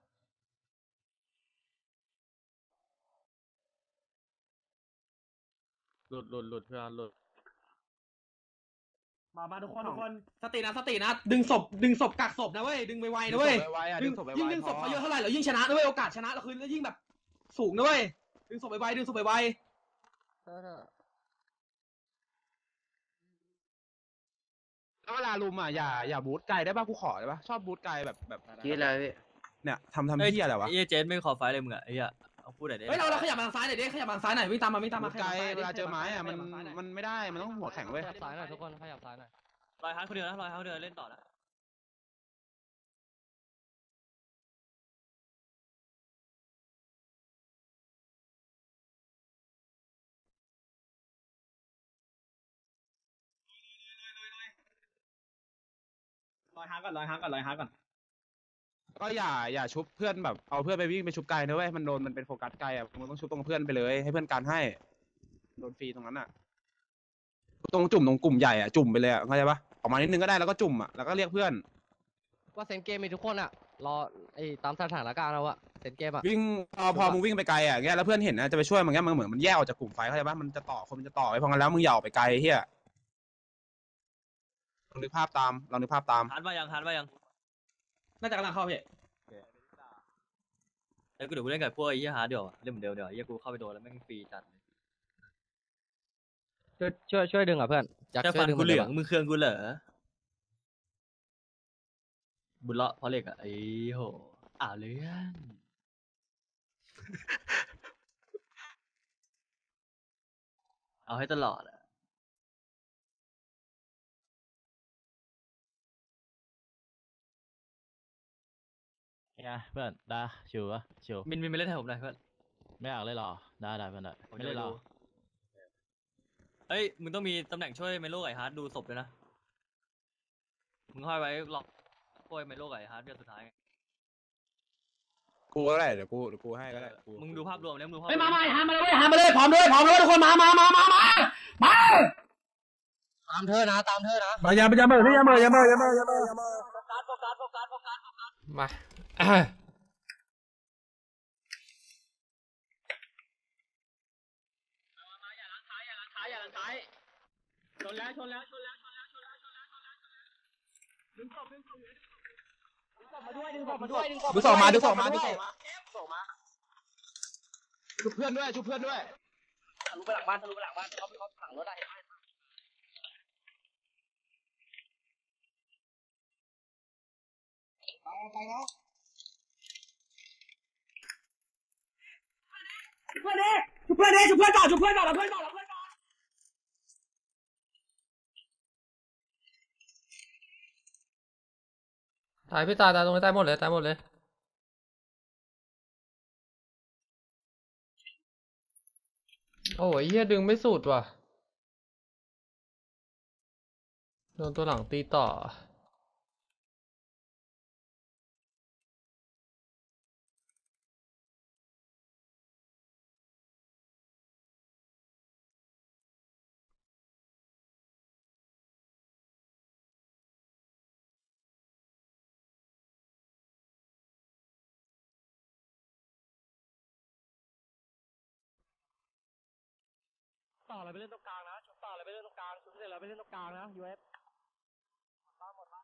หลุดพี่อาร์ตหลุดมาทุกคนสตินะดึงศพกักศพนะเว้ยดึงไวๆนะเว้ยยิ่งดึงศพเขาเยอะเท่าไหร่เรายิ่งชนะนะเว้ยโอกาสชนะเราคือยิ่งแบบสูงนะเว้ยดึงศพไวๆแล้วเวลาลุมอ่ะอย่าบูทไกลได้ป่ะกูขอได้ป่ะชอบบูทไกลแบบคิดอะไรพี่เนี่ยทำที่อะไรวะไอ้เจสไม่ขอไฟเลยมึงอะไอ้เหี้ยเอาพูดหน่อยดิเฮ้ยเราขยับมาทางซ้ายหน่อยดิขยับมาทางซ้ายหน่อยวิ่งตามมาไกลเวลาเจอไม้อ่ะมันไม่ได้มันต้องหัวแข็งเว้ยขยับซ้ายหน่อยทุกคนขยับซ้ายหน่อยลอยฮาร์ดคนเดียวนะลอยฮาร์ดคนเดียวเล่นต่อนะลอยฮาร์ก่อนก็อย่าชุบเพื่อนแบบเอาเพื่อนไปวิ่งไปชุบไกลนะเว้ยมันเป็นโฟกัสไกลอ่ะมึงต้องชุบตรงเพื่อนไปเลยให้เพื่อนกันให้โดนฟรีตรงนั้นอ่ะตรงจุ่มตรงกลุ่มใหญ่อ่ะจุ่มไปเลยอ่ะเข้าใจปะออกมานิดนึงก็ได้แล้วก็จุ่มอ่ะแล้วก็เรียกเพื่อนว่าเซนเกมมีทุกคนอ่ะรอตามสถานการณ์เราอะเซนเกมอะวิ่งพอมึงวิ่งไปไกลอ่ะเงี้ยแล้วเพื่อนเห็นนะจะไปช่วยมันเงี้ยมันเหมือนมันแยกออกจากกลุ่มไฟเข้าใจปะมันจะต่อคนมันจะต่อไปพอกันแล้วมึงอย่าออกไปไกลเฮียลองนึกภาพตามฮาร์ดมายังน่าจะกำลังเข้าพี่แล้วกูเดี๋ยวกูเล่นกับพวกไอ้เหี้ยฮาร์ดเดี๋ยวเล่นเหมือนเดิมเดี๋ยวไอ้เหี้ยกูเข้าไปโดนแล้วแม่งฟรีจัดช่วยดึงอ่ะเพื่อนจะฟันกูเหลืองมึงเครื่องกูเหรอบุญเลาะเพราะเหล็กอ่ะไอ้โหเรื่องเอาให้ตลอดอะไงเพื่อนได้ชิวปะชิวมินไม่เล่นให้ผมหน่อยเพื่อนไม่อยากเล่นหรอได้เพื่อนได้ไม่เล่นหรอเอ้ยมึงต้องมีตำแหน่งช่วยเมโลไก่ฮาร์ดดูศพด้วยนะมึงห้อยไว้ล็อกช่วยเมโลไก่ฮาร์ดเดือนสุดท้ายกูก็ได้เดี๋ยวกูให้ก็ได้มึงดูภาพรวมแล้วมึงดูภาพไม่มาหามาเลยหามาเลยพร้อมด้วยทุกคนมาตามเธอนะมาอย่าเมื่อพี่อย่าเมื่อมาชนแล้วดึงศพมาด้วยดูสองมาชุบเพื่อนด้วยทะลุไปหลังบ้านเขาขังรถได้ไปแล้วชุบเพื่อนก่อนตายพี่ตายตรงนี้ตายหมดเลยโอ้ยเหี้ยดึงไม่สุดว่ะโดนตัวหลังตีต่อต่อเราไปเล่นตรงกลางนะชุบต่อเราไปเล่นตรงกลางชุบเสร็จเราไปเล่นตรงกลางนะ UF หมด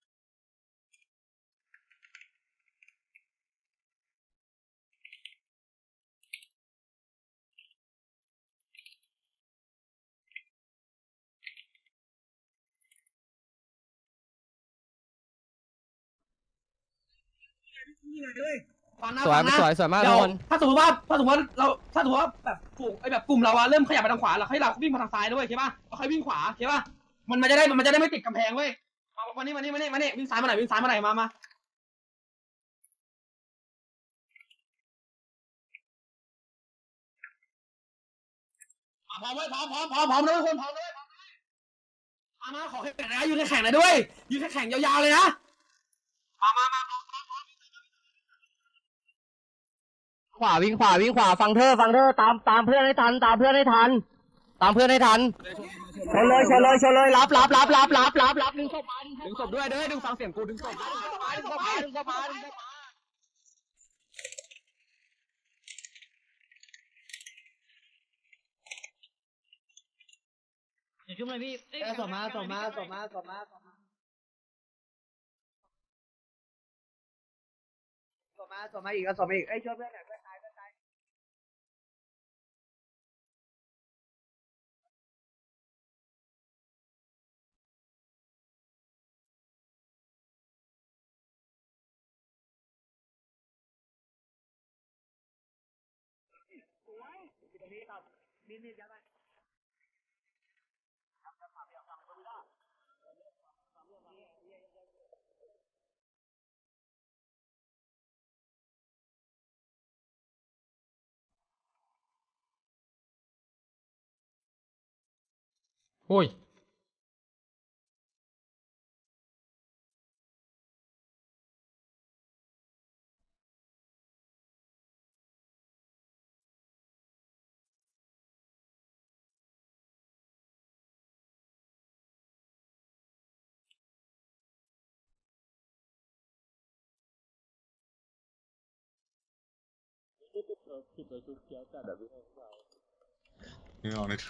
สวยมากทุกคนถ้าสมมติว่าแบบฝูงแบบกลุ่มเราเริ่มขยับไปทางขวาเราให้เราวิ่งมาทางซ้ายด้วยใช่ป่ะเราค่อยวิ่งขวาใช่ป่ะมันจะได้ไม่ติดกำแพงเว้ยมานี่วิ่งซ้ายมาหน่อยมาพร้อมเลยทุกคนพร้อมเลยมาขอแข่งนะยืนแข่งหน่อยด้วยยืนแข่งยาวๆเลยนะมาขวาวิ่งขวาฟังเธอตามเพื่อนให้ทันชนเลยรับดึงศพด้วยดึงฟังเสียงกูดึงศพช่วยหน่อยพี่ส่งมาอีกไอ้ช่วยเพื่อนหน่อยเพื่อนตายมียัดไปโอ้ยไม่เอาเลย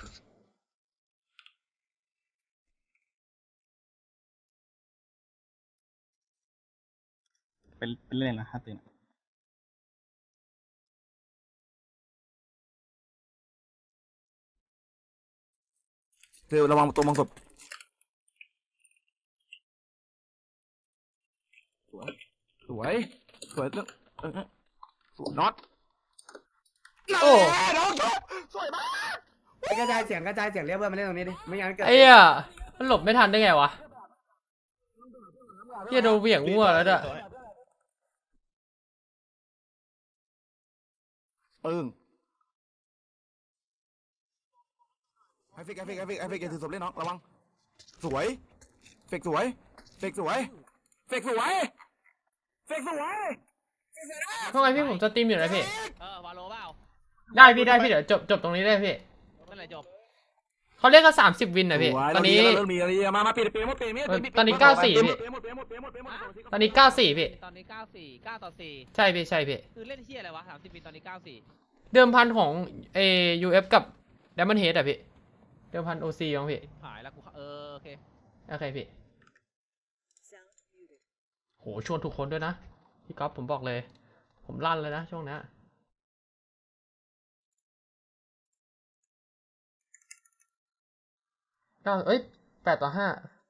เป็นเล่นนะฮะตื่นเร็วระวังตัวมังกรสวยน็อตโอ้น้องชุบสวยมากกระจายเสียงเรียกเพื่อนมาเล่นตรงนี้ดิไม่งั้นเกิดไอ้อะมันหลบไม่ทันได้ไงวะพี่โดนเหวี่ยงมั่วแล้วด้วยปึ้งให้ฟิกถือศพเล่นน้องระวังสวยเฟกสวยทำไมพี่ผมสตรีมอยู่นะพี่วาโลเปล่าได้พี่เดี๋ยวจบตรงนี้ได้พี่เมื่อไหร่จบเขาเรียกกัน30 วินนะพี่ตอนนี้เริ่มมีอะไรมาปิดเปรย์หมดตอนนี้94พี่ตอนนี้94พี่ตอนนี้9-4 ใช่พี่คือเล่นเฮียอะไรวะ30ปีตอนนี้94 เดิมพันของUF กับ Diamond Head อะพี่เดิมพัน OC ของพี่หายแล้วกูโอเคพี่โหชวนทุกคนด้วยนะพี่ก๊อฟผมบอกเลยผมลั่นเลยนะช่วงนี้8-5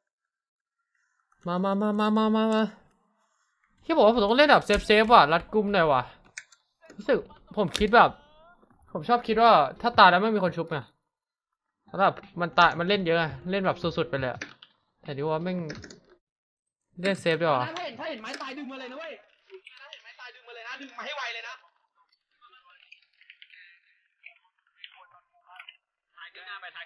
มาที่บอกว่าผมต้องเล่นแบบเซฟว่ะรัดกุมหน่อยว่ะรู้สึกผมคิดแบบผมชอบคิดว่าถ้าตายแล้วไม่มีคนชุบไงแล้วแบบมันตายมันเล่นเยอะเล่นแบบสุดๆไปเลยแต่ดีว่าแม่งเล่นเซฟดีกว่าถ้าเห็นไม้ตายดึงมาเลยนะเว้ยถ้าเห็นไม้ตายดึงมาเลยนะดึงมาให้ไวเลยนะทางขึ้นหน้าไป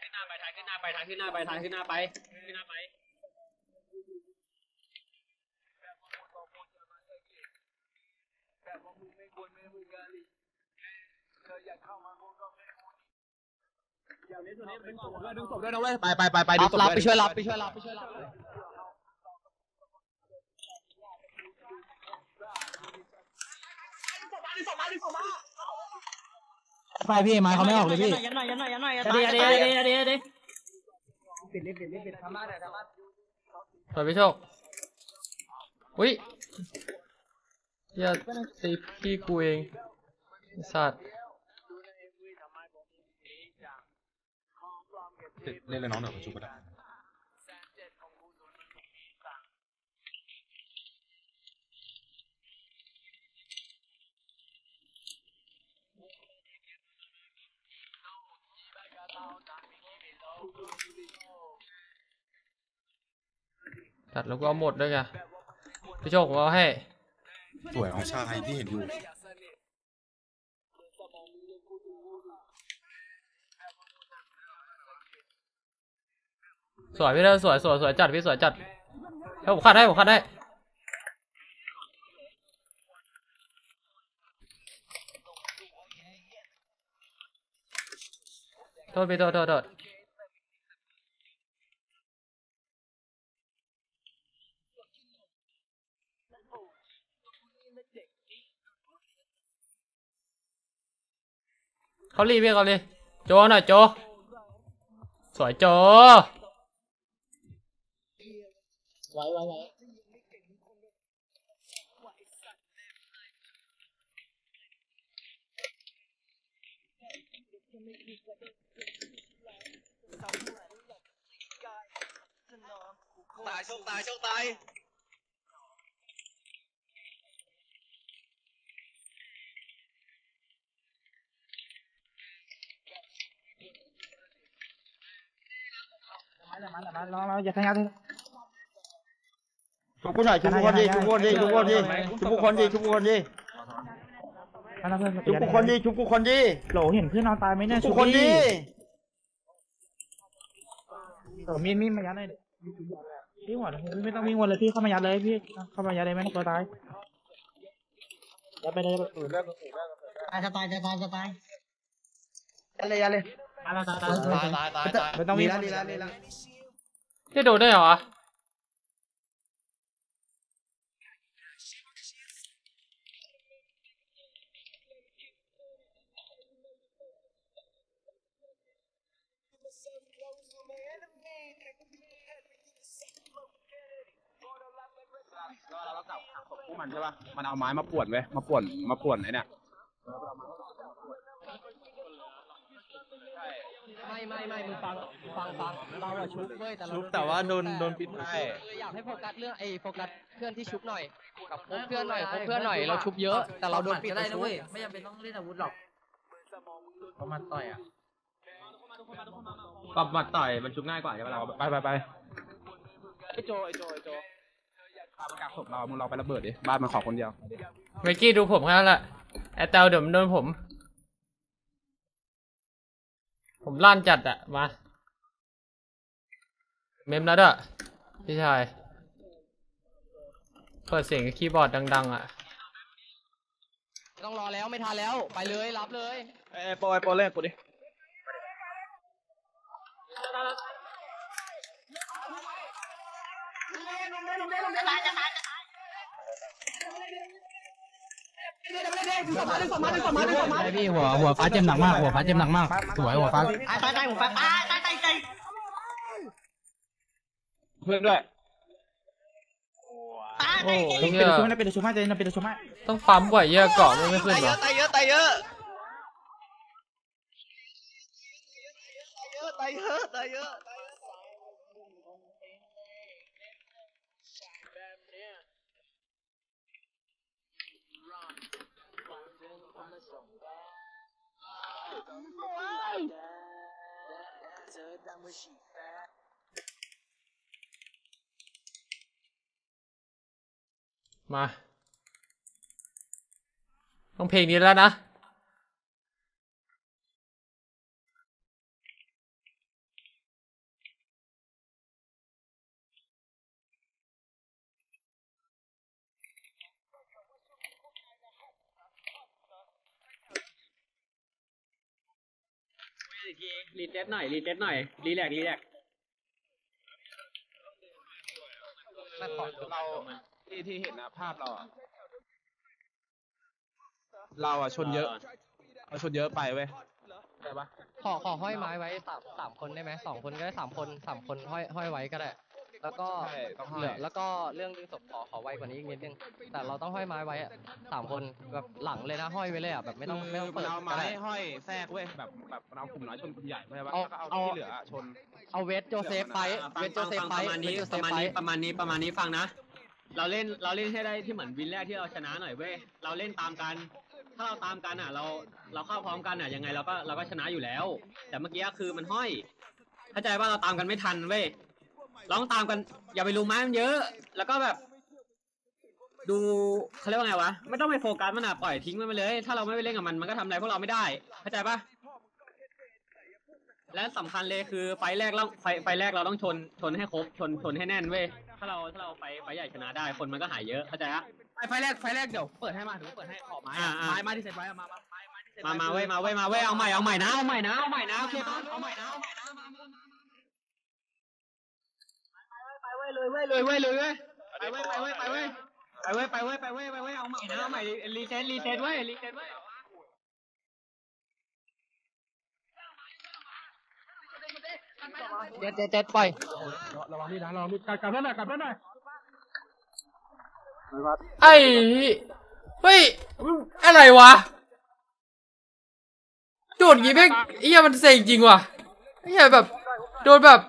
ดึงศพด้วยนะเว้ยไปดึงศพรับไปช่วยรับไปพี่ไม้เขาไม่ออกเลยพี่ยันหน่อยปิดทำบ้านเลยสวยพี่โชคอุ้ยอย่าตีพี่กูเองสัตว์เล่นเลยน้องเดี๋ยวผมชุบก็ได้ตัดแล้วก็เอาหมดด้วยไงพี่โชคผมเอาให้สวยของชายที่เห็นอยู่สวยพี่เด้อสวยจัดพี่สวยจัดแล้วผมคัดให้โทษพี่โทษเขารีพี่เขารีโจหน่อยโจสวยโจไว้โชคตายมาอย่าขยันเลยชุบกูหน่อยชุบกูคนดีชุบกูคนดีโหลเห็นเพื่อนนอนตายไหมเนี่ยชุบคนดีมีมายัดเลยพี่หัวไม่ต้องวิ่งวนเลยพี่เข้ามายัดเลยพี่เข้ามายัดเลยไม่ต้องตัวตายยัดไปเลยจะตายยัดเลยไม่ต้องวิ่งที่โดนได้เหรอมันใช่ป่ะมันเอาไม้มาป่วนไว้มาป่วนไอ้เนี่ยไม่มึงฟังเราอะชุบเว้ยแต่เราชุบแต่ว่าโดนปิดคืออยากให้โฟกัสเรื่องโฟกัสเพื่อนที่ชุบหน่อยกับเพื่อนหน่อยเราชุบเยอะแต่เราโดนปิดชุบไม่จำเป็นต้องเล่นอาวุธหรอกประมาณต่อยอ่ะปรับหมัดต่อยมันชุบง่ายกว่าใช่ไหมเราไปไอโจพามันกักศพเรามึงเราไประเบิดดิบ้านมันขอคนเดียวเมกกี้ดูผมแค่นั้นแหละแอตเตลเดี๋ยวมันโดนผมลั่นจัดอะมาเมมแล้วด้วยพี่ชายเปิดเสียงคีย์บอร์ดดังๆอะไม่ต้องรอแล้วไม่ทันแล้วไปเลยรับเลยโปรเล่นกูดิพี่หัวฟ้าเจ็บหนักมากสวยหัวฟ้าตายหัวฟ้าตายเพื่อนด้วยโอ้ยเป็นตัวชุ่มให้ต้องปั๊มบ่อยเยอะเกาะไม่ขึ้นหรอตายเยอะตายเยอะมาต้องเพลงนี้แล้วนะรีเซ็ตหน่อยรีแลกเราที่เห็นนะภาพเราอะชนเยอะเราชนเยอะไปเว้ยใช่ปะขอห้อยไม้ไว้สามคนได้ไหม2 คนก็ได้3 คนห้อยไว้ก็ได้แล้วก็แล้วก็เรื่องดึงศพขอไวกว่านี้อีกนิดนึงแต่เราต้องห้อยไม้ไว้อะ3 คนแบบหลังเลยนะห้อยไว้เลยอะแบบไม่ต้องเปิดเอาไม้ห้อยแทรกเว้ยแบบเรากลุ่มน้อยชนกลุ่มใหญ่ใช่ปะแล้วก็เอาที่เหลือชนเอาเวทโจเซฟไปประมาณนี้ฟังนะเราเล่นให้ได้ที่เหมือนวินแรกที่เราชนะหน่อยเว้ยเราเล่นตามกันถ้าเราตามกันอ่ะเราเข้าพร้อมกันอ่ะยังไงเราก็ชนะอยู่แล้วแต่เมื่อกี้คือมันห้อยเข้าใจว่าเราตามกันไม่ทันเว้ยลองตามกันอย่าไปรู้ไม้มันเยอะแล้วก็แบบดูเขาเรียกว่าไงวะไม่ต้องไปโฟกัสมันอ่ะปล่อยทิ้งมันไปเลยถ้าเราไม่ไปเล่นกับมันก็ทำอะไรพวกเราไม่ได้เข้าใจปะและสำคัญเลยคือไฟแรกเราต้องชนให้ครบชนให้แน่นเว้ยถ้าเราไฟใหญ่ชนะได้คนมันก็หายเยอะเข้าใจปะไฟแรกเดี๋ยวเปิดให้มาถึงเปิดให้ออกไม้ที่เซ็ตไว้มาเว้ยเอาใหม่นะโอเคปะเอาใหม่นะไปเว้ยเอาใหม่นะเอาใหม่รีเซ็ตเว้ยเจ็ดปล่อยระวังนี่นะระวังนี่กลับนั่นหน่อยไอ้เฮ้ยอะไรวะโดดงี้แม่งไอ้เหี้ยมันเซ็งจริงว่ะไอ้เหี้ยแบบโดนแบบ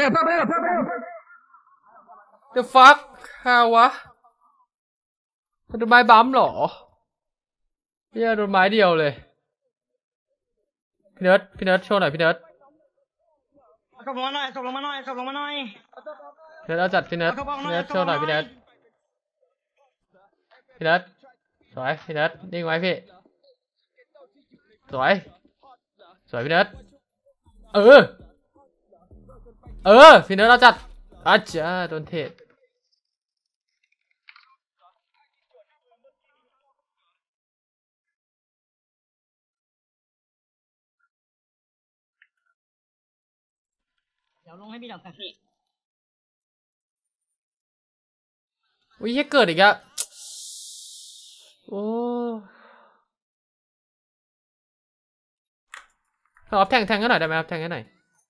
The fuck ฮาวะโดนไม้บั๊มหรอเหี้ยโดนไม้เดียวเลยพี่เนิร์ดโชว์หน่อยพี่เนิร์ดขับลงมาหน่อยเนิร์ดเอาจัดพี่เนิร์ดโชว์หน่อยพี่เนิร์ดสวยพี่เนิร์ดนิ่งไว้พี่สวยพี่เนิร์ดพี่เนิร์ดเอาจัดอาจารย์โดนเทศเดี๋ยวลงให้พี่ดอกสักทีอุ้ยแค่เกิดอีกอะโอ้ขอแทงกันหน่อยได้ไหมครับแทงกันหน่อย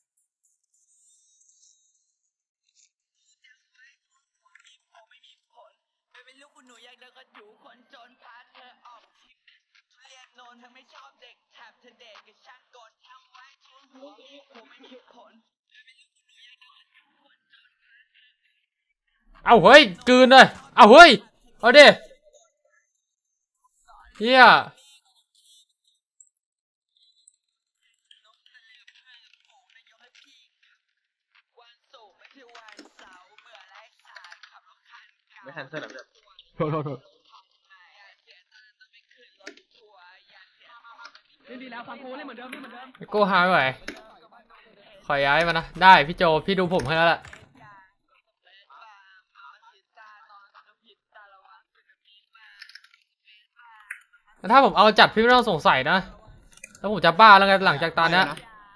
เอาเฮ้ยกลืนเลยเอาเฮ้ยเอาดิเฮียไม่แคนเซิลหรอเพื่อนโทษดีแล้วฟังกูเล่นเหมือนเดิมเล่นเหมือนเดิมโก้หายไปขอย้ายมานะได้พี่โจพี่ดูผมให้แล้วแหละแต่ถ้าผมเอาจัดพี่ไม่ต้องสงสัยนะแล้วผมจะบ้าแล้วไงหลังจากตอนนี้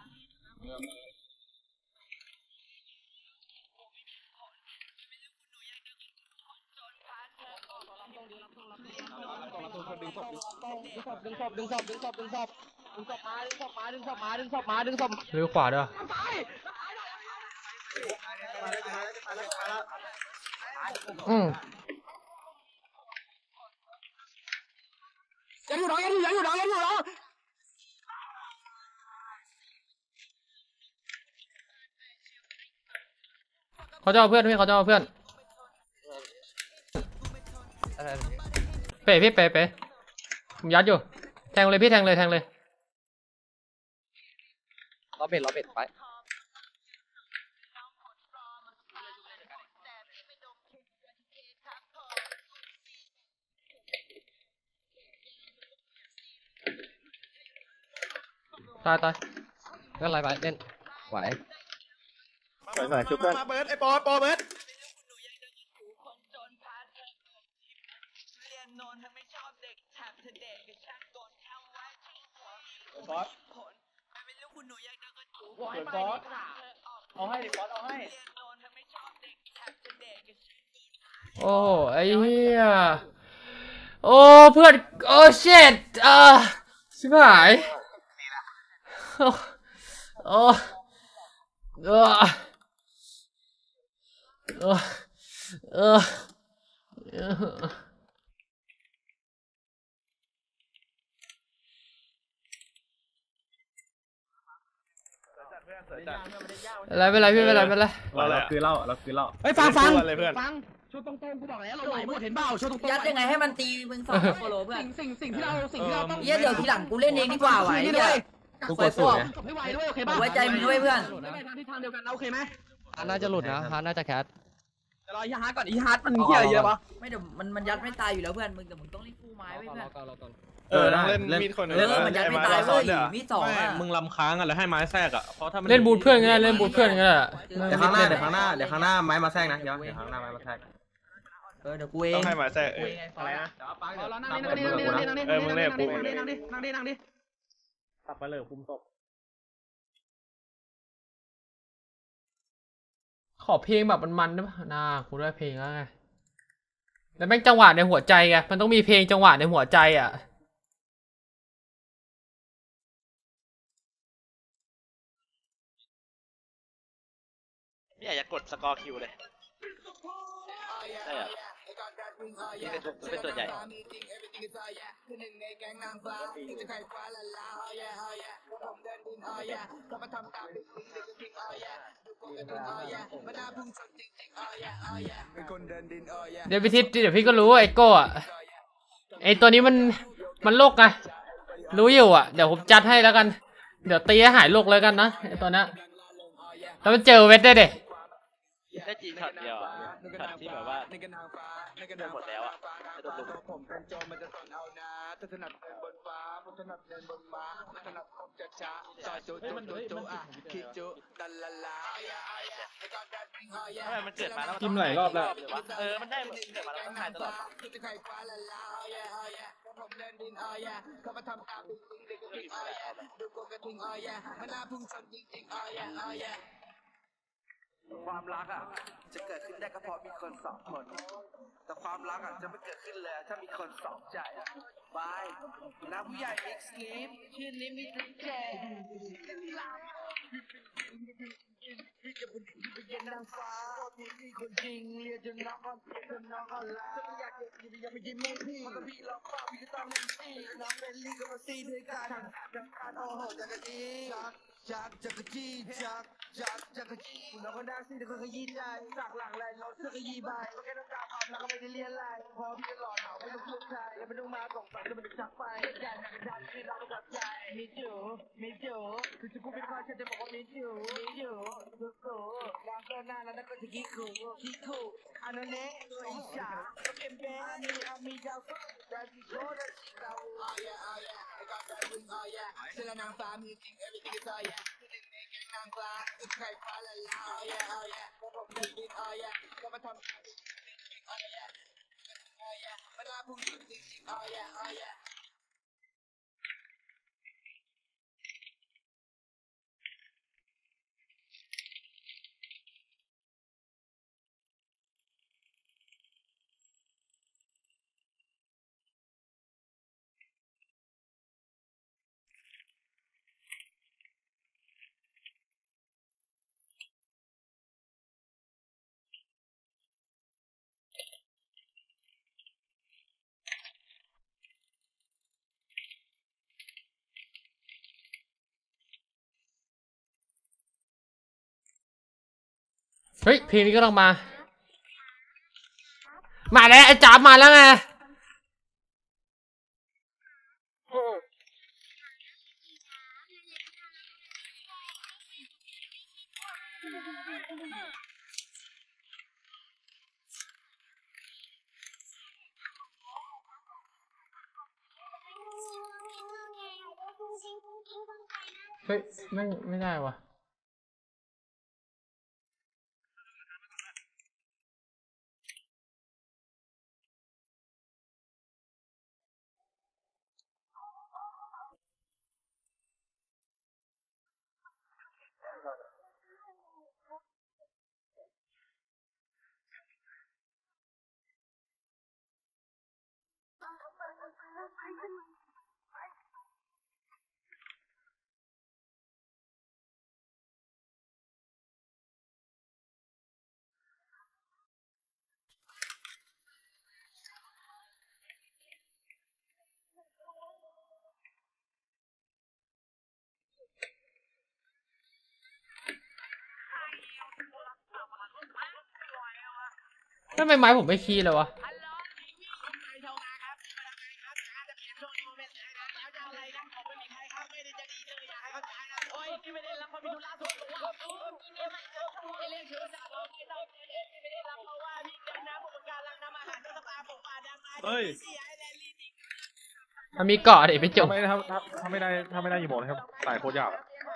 หรือขวาด้วยยังอยู่น้องเขาจะเอาเพื่อนพี่เขาจะเอาเพื่อนเป๋พี่เป๋ผมยัดอยู่แทงเลยพี่แทงเลยล้อเบ็ดไปตายก็ไรไปเล่นไหวชุบเพื่อนมาเบิร์ดไอ้ปอเบิร์ดบอสเอาให้ดิบอสเอาให้โอ้ไอ้เหี้ยโอ้เพื่อนโอ้เช็ดชิบหายโอ้ไม่เป็นไรพี่ไม่เป็นไรเราคือเล่าเฮ้ยฟังชนตรงกูบอกแล้วเราไหวหมดเห็นเปล่าชนตรงยัดยังไงให้มันตีมึงสองโคโลเพื่อนสิ่งที่เราต้องเดี๋ยวทีหลังกูเล่นเองดีกว่าไหวเนี่ยกูกดสูตรให้ไวด้วยโอเคป่ะไว้ใจมึงด้วยเพื่อนทางที่ทางเดียวกันโอเคไหมฮาร์น่าจะหลุดนะฮาร์น่าจะแคสรออีฮาร์ดก่อนอีฮาร์ดมันเหี้ยเยอะปะไม่เดี๋ยวมันยัดไม่ตายอยู่แล้วเพื่อนมึงแต่มึงต้องรีบกู้ไม้ไว้เพื่อนต้องเล่นมีดคนมันยัดไม่ตายเว้ยมีดสองมึงลำค้างอะไรให้ไม้แทรกอ่ะเพราะถ้าเล่นบูทเพื่อนก็ได้เล่นบูทเพื่อนก็ได้เดี๋ยวข้างหน้าไม้มาแทรกนะเดี๋ยวข้างหน้าไม้มาแทรกเดี๋ยวกูเองต้องให้ไม้แทรกอะไรนะนั่งดิตับไปเลยคุมศพขอเพลงแบบมันได้ป่ะน่ากูได้เพลงแล้วไงแล้วแม่งจังหวะในหัวใจไงมันต้องมีเพลงจังหวะในหัวใจอ่ะไม่อยากจะกดสกอร์คิวเลยได้เหรอนี่เป็นส่วนใหญ่เดี๋ยวพี่ก็รู้ไอ้โก้อะไอ้ตัวนี้มันโรคไงรู้อยู่อ่ะเดี๋ยวผมจัดให้แล้วกันเดี๋ยวตีให้หายโรคแล้วกันนะไอ้ตัวนี้แล้วมันเจอเวทได้เด็ได้จีนช็อตเดียวช็อตที่แบบว่าหมดแล้วอ่ะจะโดนลุมมันเกิดมาแล้วจิ้มหลายรอบแล้วมันได้เกิดมาแล้วต้องถ่ายตลอดความรักอ่ะจะเกิดขึ้นได้ก็เพราะมีคนสองคนแต่ความรักอ่ะจะไม่เกิดขึ้นเลยถ้ามีคนสองใจบายน้ำผู้ใหญ่เอ็กซ์ลิฟชื่อลิมิตเจพี่จะบุญไปเย็นนางฟ้ามีคนจริงเรียกจนน้องอ่อนล้าถ้าไม่อยากเก็บยังไม่ยิ้มให้พี่มันก็พี่ล็อกเป้าพี่ก็ต้องเล่นซี่น้องเป็นลีก็มาซี่ด้วยกันทำการโอ้โหจักรจีจักรจีน้องคนดังซี่แต่คนขยี้ใจสักหลังไรรถเสื้อขยี้ใบก็แค่ต้องการความแล้วก็ไม่ได้เลียนไรพอพี่หล่อหนาวไม่ต้องพูดเฮ้ยเพลงนี้ก็ต้องมาแล้วไอ้จ๋ามาแล้วไงเฮ้ยไม่ได้วะทำไมไม้ผมไม่คีย์เลยวะเฮ้ยมันมีเกาะดิไปจบถ้าไม่ได้กี่โมงนะครับสายโคตรยาว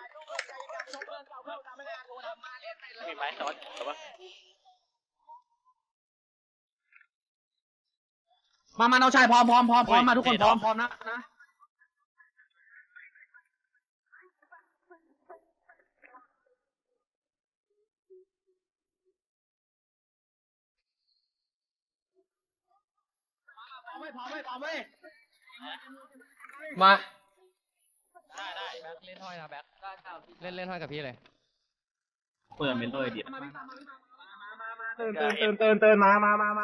มีไม้ช็อตหรือปะมาน้องชายพร้อมมาทุกคนพร้อมนะพร้อมเว้ยมาได้แบ็คเล่นห้อยนะแบ็คเล่นห้อยกับพี่เลยเปิดเป็นเลยเดียวเตือนมา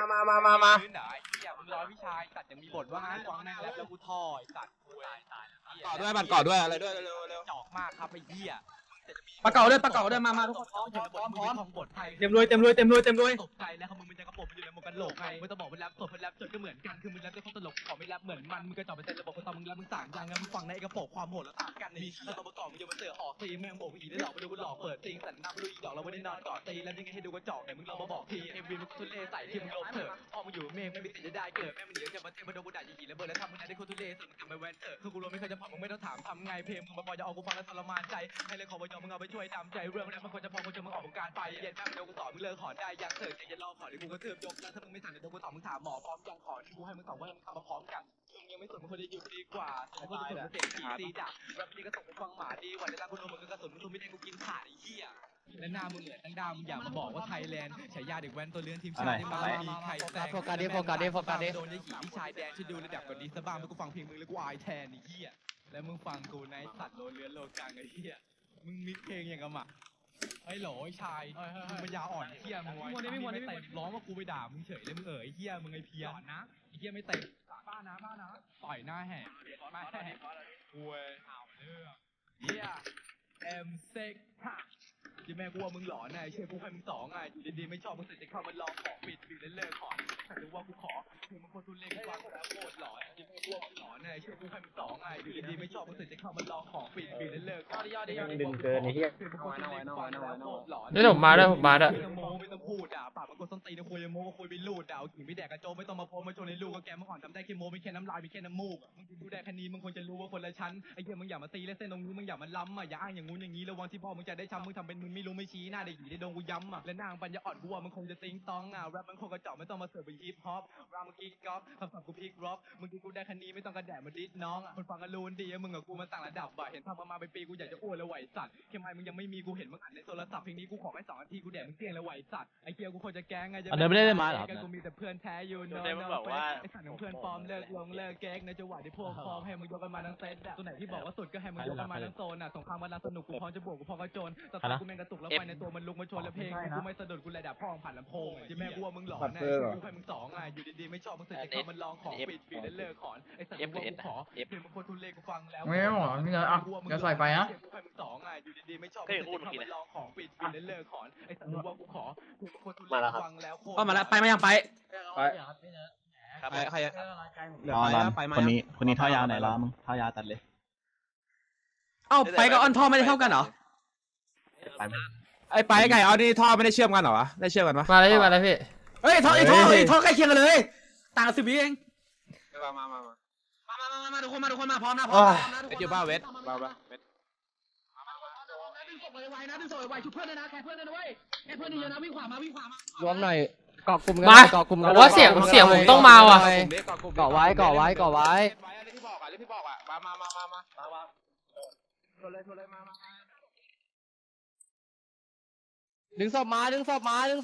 มึงรอพี่ชายสัตว์ยังมีบทว่างั้นกวางแม่งแล้วกูถอยสัตว์ตายก่อด้วยบัตรก่อด้วยอะไรด้วยเร็วจอกมากครับไอ้เหี้ยปะเก่าด้วยมาทุกคนพร้อมบทไทยเต็มรวยตกใจแล้วมึงเป็นจะกระโปรงอยู่ในหมวกกันโหลกไงไม่ต้องบอกว่าแรปสดแรปจดก็เหมือนกันคือมึงแรปได้เขาตลกขอไม่แรปเหมือนมันมึงก็จอดไปเต้นระบบคนตอนมึงแรปมึงต่างกันงั้นมึงฟังในกระโปรงความโหดแล้วต่างกันมีขี้เราประกอบมึงยังมาเสือออกตีแม่งโบกอีได้หลอกไปดูกูหลอกเปิดตีแต่นับดูอีดอกเราไม่ได้นอนกอดตีแล้วยังไงให้ดูกระจอกไหนมึงลองมาบอกทีMVมึงทุเรศใส่ที่มึงลบเถอะพอมึงอยู่เมฆไม่มีสิทธิ์จะได้เกิดแม่มึงเดี๋ยวจะมาเทมาโดนบุด่ายีแล้วเบิร์แล้วทำมึงได้คนทุเรศส่วนมึงทำไปแวนเถอะคือกูรู้ไม่เคยจะผ่อนมึงไม่ต้องถามทำไงเพลงมึงมาปล่อยจะเอากูฟังแล้วทรมานใจให้เลยขอวายอมมึงเอาไปช่วยตามใจเรื่องนั้นมันควรจะพอควรจะมึงออกวงการไปเย็นแม่มึงเดี๋ยวกูสอนมึงเลิกขอได้ยังเถอะใจจะรอขอที่กูก็เทือบยกแล้วถ้ามึงไม่สั่นเดี๋ยวกูตอบมึงถามหมอพร้อมยังขอที่กูให้มึงตอบว่ามึงทำมาพร้อมกันมึงยังไม่สนมึงควรจะหยุดดีกว่าแต่กูจะถูกเสียงผีตีจ้ะแรปนี้ก็ส่งไปฟังหมาดีวันเวลากูโดนมึงก็กระสุนมึงทุ่มไม่ได้กูกินขาดไอ้เหี้ยและหน้ามึงเหลือทั้งดาวมึงอยากมาบอกว่าไทยแลนด์ฉายาเด็กแว้นตัวเลื้อนทีมชาติยังมาดีใครแซงโฟกัสดิโดนได้ขี่ที่ชายแดนช่วยดูระดับกว่านี้ซะบ้างไม่กูฟังเพลงมึงแล้วกูอายแทนไอ้เหี้ยแล้วมึงฟังกูในสัตว์โลเลื้อนโลกลางไอ้เหี้ยมึงมิกเพลงอย่างกะหมะไอ้โหลไอ้ชายมึงปัญญาอ่อนเหี้ยมึงไว้ไม่เตะร้องว่ากูไปด่ามึงเฉยเลยมึงไอ้เหี้ยมึงไอ้เพี้ยนนะไอ้เหี้ยไม่เตะบ้านะต่อยหน้าแหกมาแหกกูเอาเรื่องเหี้ยเซ็กยังแม่กูว่ามึงหลอนไงเชื่อกูให้มึงสองไงอยู่ดีๆไม่ชอบมึงเสร็จจะเข้ามาลองขอปิดหรือเลิกขอแต่รู้ว่ากูขอมันคนทุเรศกว่าแล้วโคตรหลอนยิ่งพวกหลอนไอ้เชื่อกูให้มึงสองไงอยู่ดีๆไม่ชอบมึงเสร็จจะเข้ามาลองของปิดแล้วเลิกยอดดึงเกินไอ้เหี้ยนี่ผมมาด้วยผมมาด้วยไม่ต้องพูดปากมันก็ส้นตีนคุยโม้คุยไปลูดขี่ไม่แดกกระโจไม่ต้องมาโพสมาโชว์ในลูกก็แกเมื่อก่อนทำได้แค่โม้มีแค่น้ำลายมีแค่น้ำมูกมึงดูได้แค่นี้มึงควรจะรู้ว่าคนละชั้นไอ้เหี้ยมึงอย่ามาตีเล่นเส้นตรงนี้มึงอย่ามาล้ำอย่าอ้างอย่างงู้นอย่างนี้ระวังที่พ่อมึงจะได้ช้ำมึงทำเป็นมึงไม่รู้ไม่ชี้หน้าเด็กหญิงได้โดนกูย้ำและนางปัญญาอ่อนกูว่ามึงคงจะติ้งต้องแรปมันคงกระจอกไม่ต้องมาเสิร์ฟเป็นฮิปฮอปรามึงกิ๊กก๊อปคำศัพท์กูพิกร็อกมึงดูได้แค่นี้ไม่ต้องกระแดดมาดิสน้องคนฟังกันรู้ดีมึงกับกูมันต่างระดับเห็นทำมาเป็นปีกูอยากจะอ้วนแล้วไหวสัตว์แค่ไม่มึงยังไม่มีกูเห็นมึงอัดในโทรศัพท์เพลงนี้กูขอแค่2 นาทีกูแดกมึงเตี้ยงแล้วไหวสัตว์ไอ้เกียกูควรจะแก๊งไงจะไม่ได้มาหรอกูมีแต่เพื่อนแท้อยู่น้องไอ้สัตว์ของเพื่อนปลอมเลิกแก๊งในจังหวะที่พวกฟองให้มึงยกกันมาทั้งเซตตัวไหนที่บอกว่าสุดก็ให้มึงยกกันมาทั้งโซนสงครามวันละสนุกกูพร้อมจะบวกกูพร้อมกระโจนแต่กูแม่งกระตุกแล้วไฟในตัวมันลุกมาชนแล้วเพลงกูไม่สะดุดกูเลยด่าพ่อผ่านลำโพงที่แม่กูว่ามึงหลอนกูให้มึงสองอยู่ดีๆไม่ชอบมึงเสร็จจะเข้ามันลองของปิดแล้วเลิกขอนไอ้สัตว์กูขอเพลงมึงคนทุเรศกูฟังแล้วไม่หรอนี่เลยจะใส่ไปนะกูให้มึงสองอยู่ดีๆไม่ชอบมึงเสร็จจะเข้ามันลองของปิดแล้วเลิกขอนไอ้สัตว์กูว่ากูขอเพลงมึงคนทุเรศกูฟังแล้วมาแล้วไปไม่ยังไปใครคนนี้ท่อยาวไหนล้ามึงท่อยาวตัดเลยเอ้าไปกับออนท่อไม่ได้เท่ากันเหรอไอ้ไปไก่เอานี่ท่อไม่ได้เชื่อมกันเหรอวะได้เชื่อมกันปะมาแล้วพี่เฮ้ยท่อใกล้เคียงกันเลยต่างกัน10 วิเองมาทุกคนมาพร้อมนะเดี๋ยวบ้าเวทดึงศพไวนะดึงศพไวชุบเพื่อนด้วยนะแค่เพื่อนด้วยเว้ยแค่เพื่อนนี่เยอะนะวิ่งขวามารวมหน่อยเกาะกลุ่มกันมาผมว่าเสียงผมต้องมาว่ะเกาะไว้ที่บอกมาชนเลยดึงศพมาให้ศพตรงนี้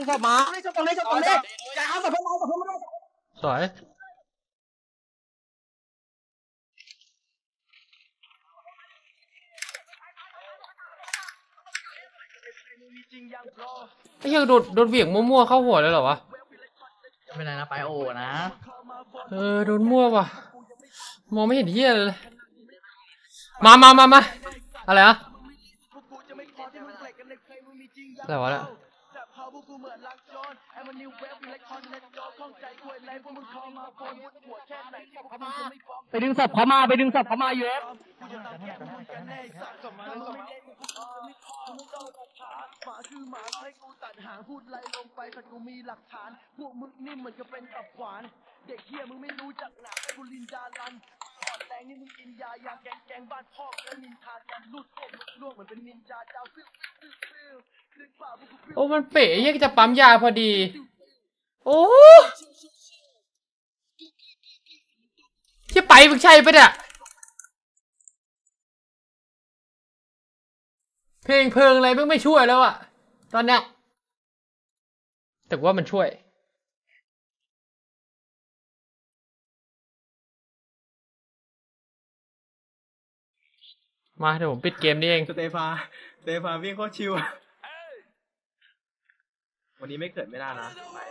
อย่าเอาศพเพื่อนมาสวยไอ้เหี้ยโดนเหวี่ยงมั่วๆเข้าหัวเลยเหรอวะไม่เป็นไรนะไปโอนะโดนมั่วว่ะมองไม่เห็นเหี้ยเลยมาอะไรอะอะไรวะเนี่ยไปดึงศพเขามาอยู่เอฟหมาคือหมาให้กูตัดหางพูดไรลงไปแต่กูมีหลักฐานพวกมึงนี่เหมือนกับเป็นตับหวานเด็กเฮียมึงไม่รู้จักหนักกูลินดาลันอ่อนแรงนี่มึงกินยายาแกงบ้านพ่อแล้วนินทากันลุดล่วงเหมือนเป็นนินจาดาวฟิวโอ้มันเป๋ยังจะปั๊มยาพอดีโอ้ที่ไปมึงใช่ปะเนี่ยเพลงอะไรไม่ช่วยแล้วอะตอนเนี้ยแต่ว่ามันช่วยมาเดี๋ยวผมปิดเกมนี้เองสเตฟาวิ่งโคตรชิววันนี้ไม่เกิดไม่ได้นะ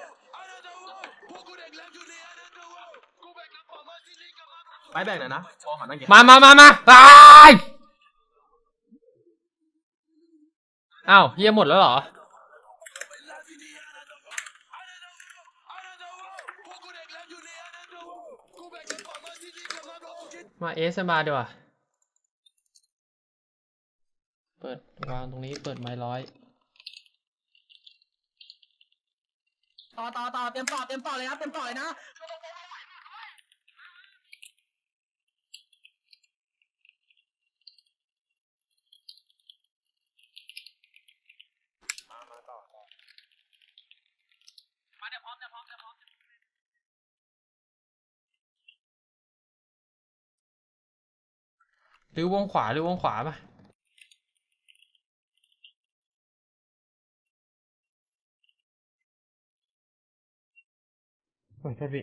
ไปแบ่งหน่อยนะมาตายอ้าวเฮียหมดแล้วเหรอมาเอสมาดีกว่าเปิดวางตรงนี้เปิดไม้ร้อยต่อเต็มปอดเลยนะเต็มปอดเลยนะหรือวงขวาป่ะโอ้ยโทษพี่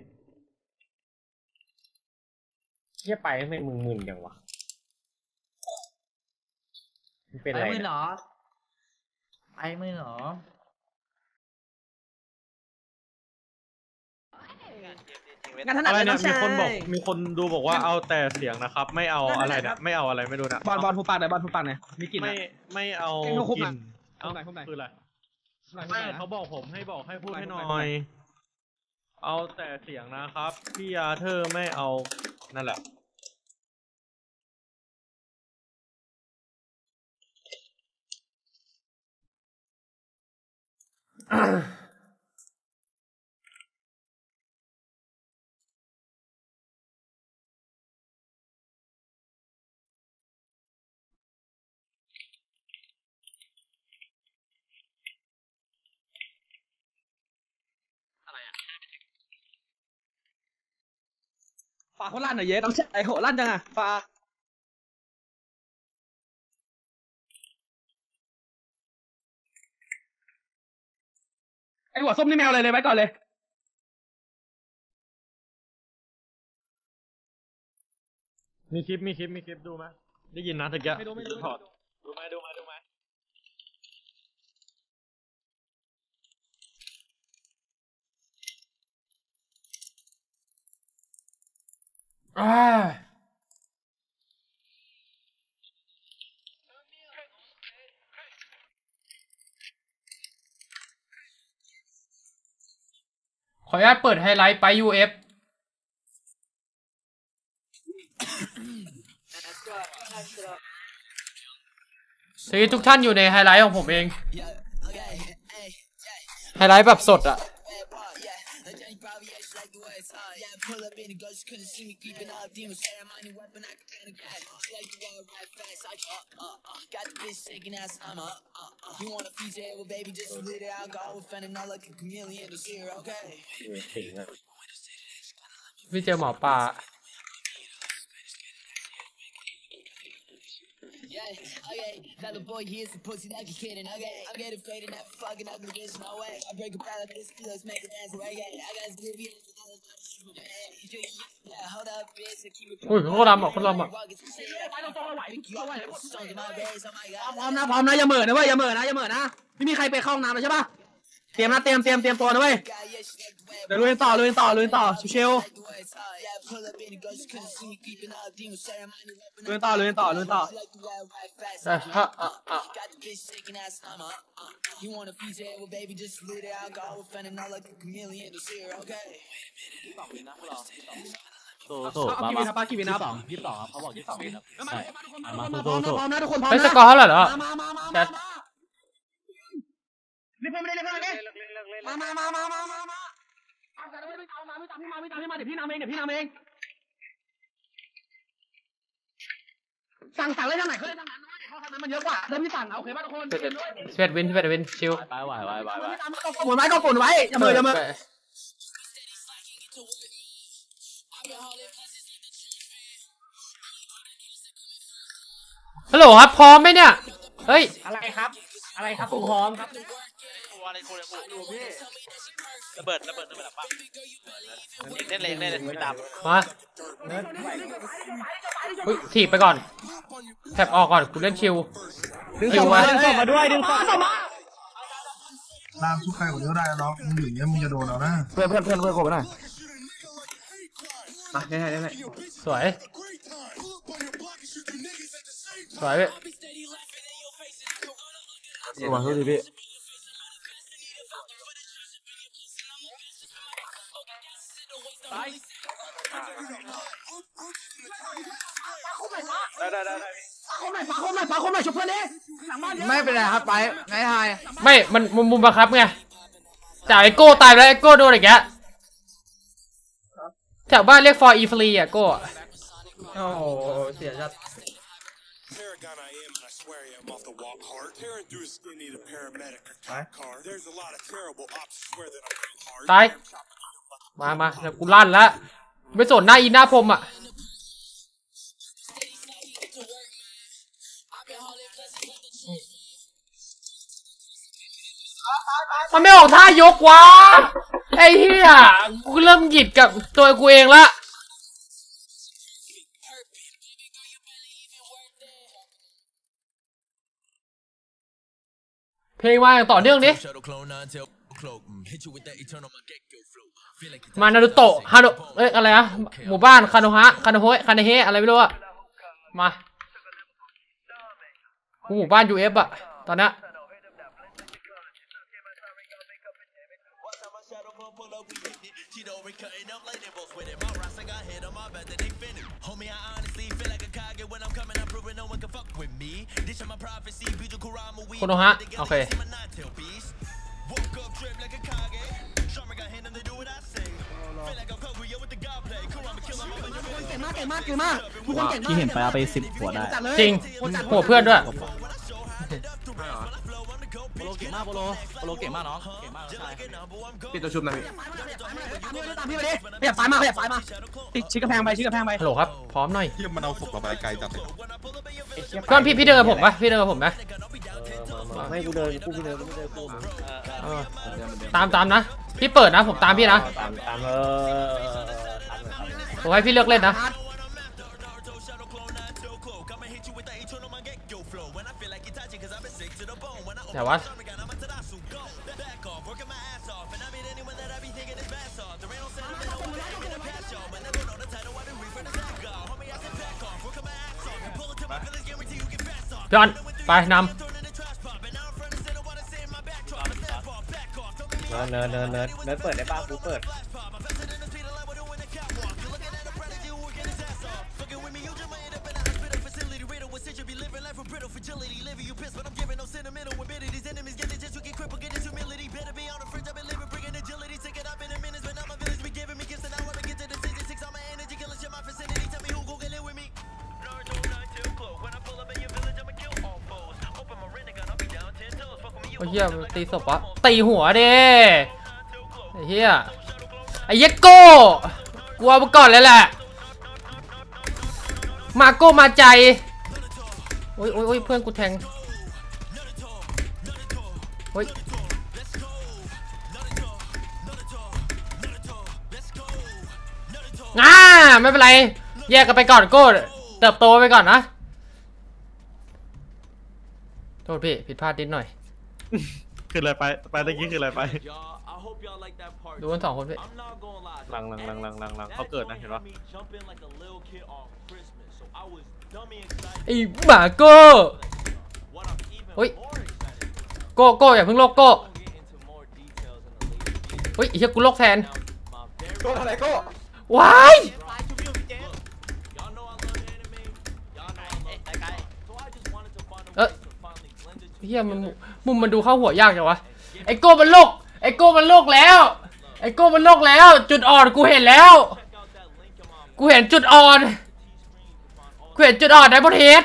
เหี้ยไปไม่มึนอย่างวะเป็นอะไรเหรอไปมือเหรออะไรเนี่ยมีคนดูบอกว่าเอาแต่เสียงนะครับไม่เอาอะไรเนี่ยไม่เอาอะไรไม่ดูนะบอลผู้ปากเนี่ยมีกลิ่นไม่เอากลิ่นคืออะไรไม่เขาบอกผมให้พูดให้หน่อยเอาแต่เสียงนะครับพี่อาเธอร์ไม่เอานั่นแหละฝาเขาลั่นหน่อยเย้ต้องไอโหลั่นจังอะฝาไอหัวส้มนี่แมวเลยไว้ก่อนเลยมีคลิปดูไหมได้ยินนะตะกี้ไม่ดูถอดดูไหมขออนุญาตเปิดไฮไลท์ไป UF ซีทุกท่านอยู่ในไฮไลท์ของผมเองไฮไลท์แบบสดอะพี่เจอหมอปลาอุ้ยคนลำอ่ะพร้อมนะอย่าเหม่อนะเว้ยอย่าเหม่อนะไม่มีใครไปเข้าห้องน้ำเลยใช่ปะเตรียมตัวนะเว้ยเดี๋ยวลุยต่อชิวๆลุยต่อมากี่วินาที22ครับเขาบอก22ครับมาพร้อมนะทุกคนพร้อมเฮ้ยนะสกอร์เท่าไหร่แล้วแชทรีบไปเลยมาไม่ตามพี่มาเดี๋ยวพี่นำเองสั่งเลยทางไหนเขาเลยทางนั้นเพราะทางนั้นมันเยอะกว่าเริ่มที่สั่งโอเคป่ะทุกคน 11 วินชิวไปไหวก็กดไว้อย่าเหม่อฮัลโหลครับพร้อมไหมเนี่ยเฮ้ยอะไรครับผมพร้อมครับระเบิดหลังบ้านเล่นไม่ตามมาถีบไปก่อนแท็บออกก่อนกูเล่นชิวดึงศพมาด้วยดึงศพมาล่างทุกใครคนเดียวได้แล้วมึงอยู่เนี้ยมึงจะโดนเอานะเพื่อนโคบหน่อยมาได้สวยเว้ยมาทุกทีพี่ฝาคมหน่อยชุบเพื่อนดิไม่เป็นไรครับไปไงไฮไม่มันมุมบังคับไงจากไอโก้ตายแล้วไอโก้โดนอีกแล้วแถวบ้านเรียกฟอร์อีฟรีอ่ะโก้โอ้เสียจัดตายมาเดี๋ยวกูลั่นแล้วไม่สนหน้าอินหน้าพรมอ่ะมันไม่ออกท่ายกวะไอ้เหี้ยกูเริ่มหยิดกับตัวกูเองละเพลงมาอย่างต่อเนื่องดิมานารุโตะฮาโดเอ้ยอะไรนะหมู่บ้านคาโนฮะคาโนโฮะคาเนเฮะอะไรไม่รู้อะมาหมู่บ้าน UF อะตอนนี้คุณโอฮะโอเคที่เห็นไปเอาไป10 หัวได้จริงหัวเพื่อนด้วยโปโลเก่งมากโปโลเก่งมากน้องเก่งมากใช่ปิดตัวชุบนะพี่ตามพี่ไปดิขยับซ้ายมาขยับซ้ายมาชี้กระแพงไปชี้กระแพงไปฮัลโหลครับพร้อมหน่อยที่มันเอาศพเราไปไกลจัดเลยก้อนพี่เดินกับผมปะพี่เดินกับผมนะให้กูเดินกูเดินกูตามนะพี่เปิดนะผมตามพี่นะตามผมให้พี่เลือกเล่นนะแต่ว่าพี่ออนไปนำเนิร์ดเปิดได้ป่ะกูเปิดโอ้เหี้ยตีศพวะตีหัวเด้ไอ้เหี้ยไอ้เหี้ยโก้กลัวมาก่อนเลยแหละมาโก้มาใจโอ้ยเพื่อนกูแทงโอ้ยไม่เป็นไรแยกกันไปก่อนโก้เติบโตไปก่อนนะโทษพี่ผิดพลาดนิดหน่อยคืออะไรไปตะกี้คืออะไรไปดูกัน2 คนพี่หลังเขาเกิดนะเห็นปะไอ้หมาโก้เฮ้ยโก้อย่าเพิ่งโลกโก้เฮ้ยไอ้เหี้ยกูโลกแทนโก้อะไรโก้ว้ายเฮียมันมุมมันดูเข้าหัวยากจังวะไอโก้มันโลกแล้วจุดอ่อนกูเห็นแล้วกูเห็นจุดอ่อนในบนเฮด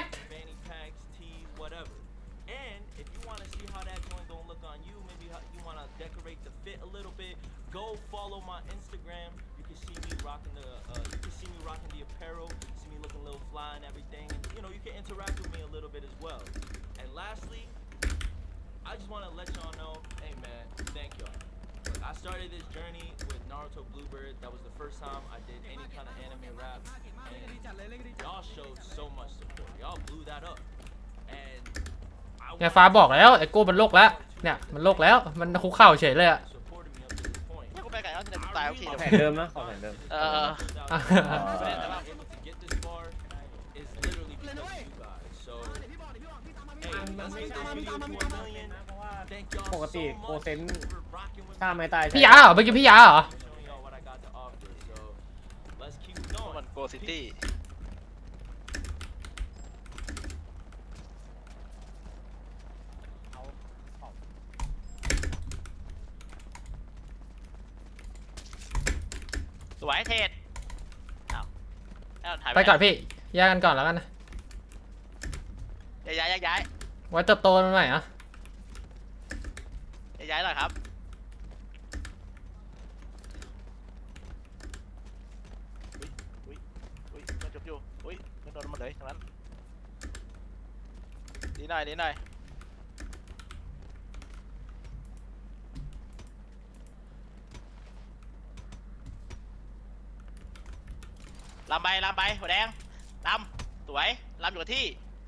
I just want to let y'all know, hey man, thank y'all. Look, I started this journey with Naruto Bluebird. That was the first time I did any kind of anime rap. And y'all showed so much support. Y'all blew that up. And เนี่ยฟ้าบอกแล้วไอ้โก้มันโลกแล้วเนี่ยมันโลกแล้วมันคุกเข่าเฉยเลยอะกูไปไก่แล้วจะตายทุกทีแผนเดิมนะขอแผนเดิมปกติโกเซนฆ่าไม่ตายพี่ยาเหรอเมื่อกี้พี่ยาเหรอมันโกซิตี้สวยเทศไปก่อนพี่แยกกันก่อนแล้วกันนะย้ายไว้เติบโตมันใหม่อะย้ายหน่อยครับมันจบอยู่มันโดนมาเลยทั้งนั้นดีหน่อยลำไปหัวแดงลำสวยลำอยู่ที่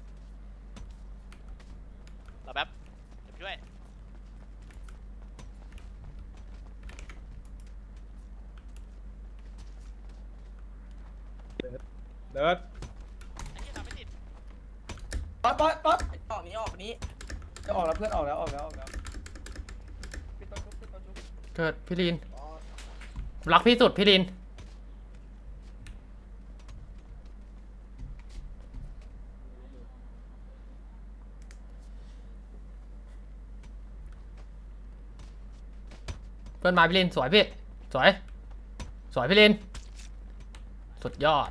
รอแป๊บเดี๋ยวช่วยเดินป๊อปออกนี้จะออกแล้วเพื่อนออกแล้วเกิดพี่ลีนรักพี่สุดพี่ลินเพื่อนมาพี่ลินสวยพี่สวยสวยพี่ลินสุดยอด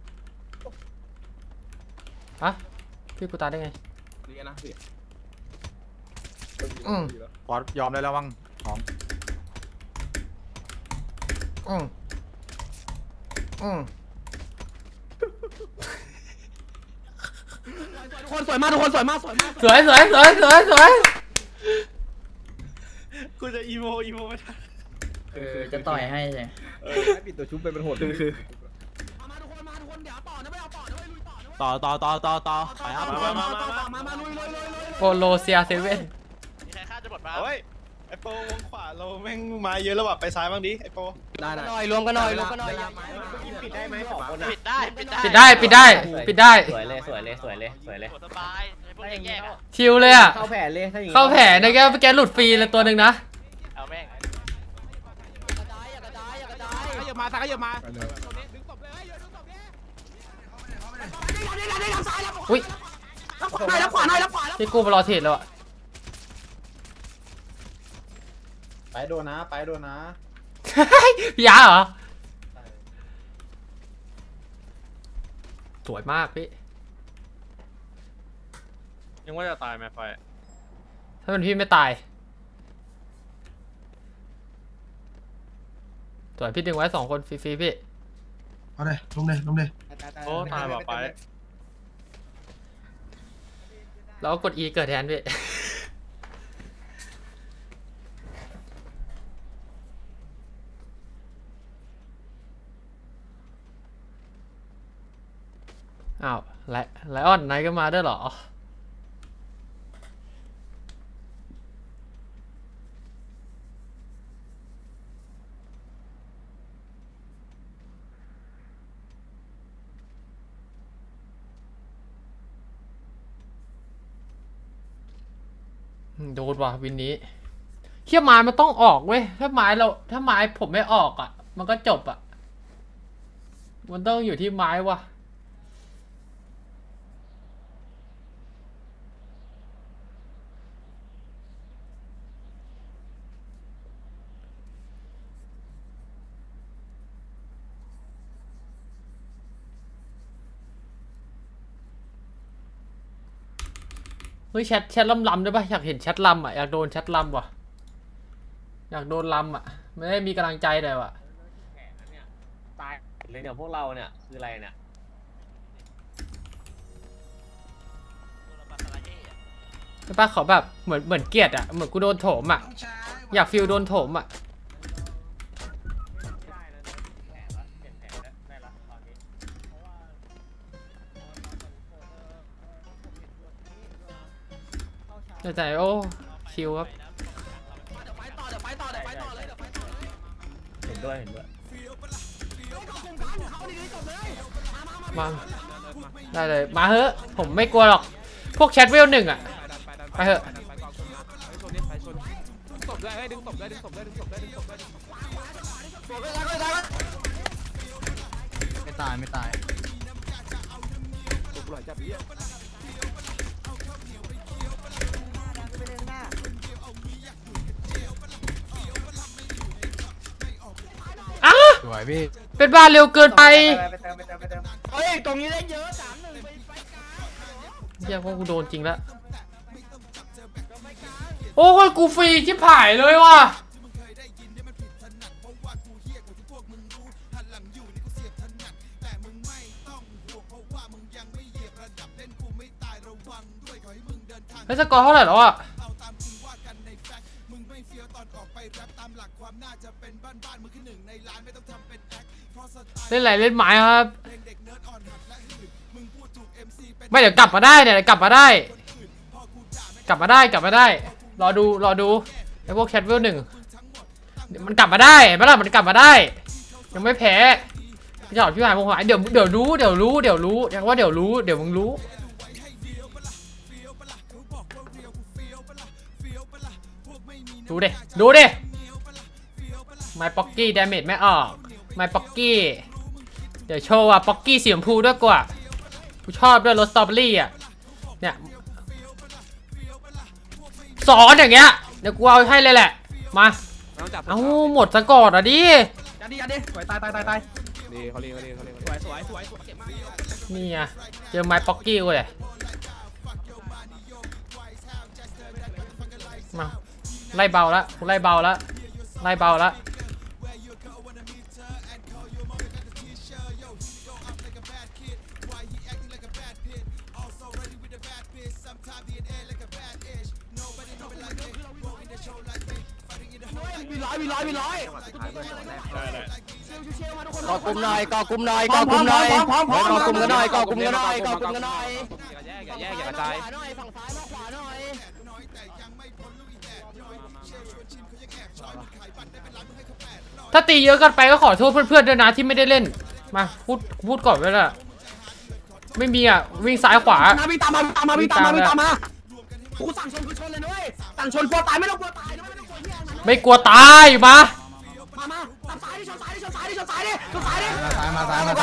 ฮะพี่กูตายได้ไงเรียนนะพี่บอสยอมได้แล้วบ้างของทุกคนสวยมากทุกคนสวยมากสวยมากสวยกูจะอีโมไม่ทันจะต่อยให้ใช่ปิดตัวชุบเป็นโหดคือมาทุกคนเดี๋ยวต่อนะไม่เอาต่อนะไม่ลุยต่อนะต่อไปครับมาลุยโปโลเซียเซเว่นมีใครฆ่าจะหมดบ้าเฮ้ยไอโปวงขวาเราแม่งมาเยอะแล้วว่ะไปซ้ายบ้างดิไอโปได้หน่อยรวมกันหน่อยปิดได้ไหมสองคนอะปิดได้ปิดได้สวยเลยสวยเลยสบายพวกแยกๆอ่ะชิลเลยอ่ะเข้าแผลเลยถ้าอย่างงี้เข้าแผลนะแกหลุดฟรีเลยตัวหนึ่งนะเอาแม่งอย่ามาตาก็อย่ามาอุ้ยรับขวาหน่อยรับขวาหน่อยที่กูมารอเทรดแล้วอ่ะไปโดนนะพี่ยาเหรอสวยมากพี่ยังว่าจะตายไหมไฟถ้าเป็นพี่ไม่ตายสวยพี่ดึงไว้2 คนฟรีๆพี่เอาเลยลงเลยโอ้ตายแบบไปแล้วกด E เกิดแทนพี่อ้าวไลออนไหนก็มาด้วยเหรอโดนว่ะวินนี้เขี้ยไม้มันต้องออกเว้ยถ้าไม้ผมไม่ออกอ่ะมันก็จบอ่ะมันต้องอยู่ที่ไม้ว่ะเฮ้ยแชทลำได้ปะอยากเห็นแชทลำอ่ะอยากโดนแชทลำว่ะอยากโดนลำอ่ะไม่ได้มีกำลังใจเลยว่ะตายเลยเดี๋ยวพวกเราเนี่ยคืออะไรเนี่ยใช่ปะเขาแบบเหมือนเกลียดอ่ะเหมือนกูโดนโถมอ่ะอยากฟิลโดนโถมอ่ะแต่โอ้คิวครับเห็นด้วยมาได้เลยมาเถอะผมไม่กลัวหรอกพวกแชทเวล1อ่ะไปเถอะศพด้วยดึงศพด้วยไม่ตายสวยพี่เป็นบ้านเร็วเกินไปเฮ้ยตรงนี้ได้เยอะ3-1ไปกลางเฮียพวกกูโดนจริงแล้วโอ้ยกูฟรีชิบหายเลยว่ะแล้วสกอร์เท่าไหร่แล้วอ่ะเล่นอะไรเล่นไม้ครับไม่เดี๋ยวกลับมาได้เนี่ยกลับมาได้รอดูไอ้พวกแคทเวล1มันกลับมาได้เห็นปะล่ะมันกลับมาได้ยังไม่แพ้พี่ชอดพี่หายพงหายเดี๋ยวรู้อย่างว่าเดี๋ยวมึงรู้ดูดิไม้ป๊อกกี้ดาเมจไม่ออกไม้ป๊อกกี้เดี๋ยวโชว์ว่าป๊อกกี้สีชมพูด้วยกว่ากูชอบด้วยรสสตรอเบอรี่อ่ะเนี่ยสอนอย่างเงี้ยเดี๋ยวกูเอาให้เลยแหละมาเอาหมดซะก่อนอ่ะดิยัดดิสวยตายดีเขาเรียกสวยเก็บมากนี่อ่ะเจอไม้ป๊อกกี้กูเลยมาไล่เบาแล้วไล่เบาแล้วมีร้อยก่อกลุ่มหน่อยก่อกลุ่มกันหน่อยก่อกลุ่มกันหน่อยอย่ากระจายถ้าตีเยอะเกินไปก็ขอโทษเพื่อนๆด้วยนะที่ไม่ได้เล่นมาพูดก่อนไว้ละไม่มีอ่ะวิ่งซ้ายขวาวิ่งตามมากูสั่งชนคือชนเลยนะเว้ยสั่งชนกลัวตายไม่ต้องกลัวตายไม่กลัวตายมาตามซ้ายดิชนซ้ายดิมา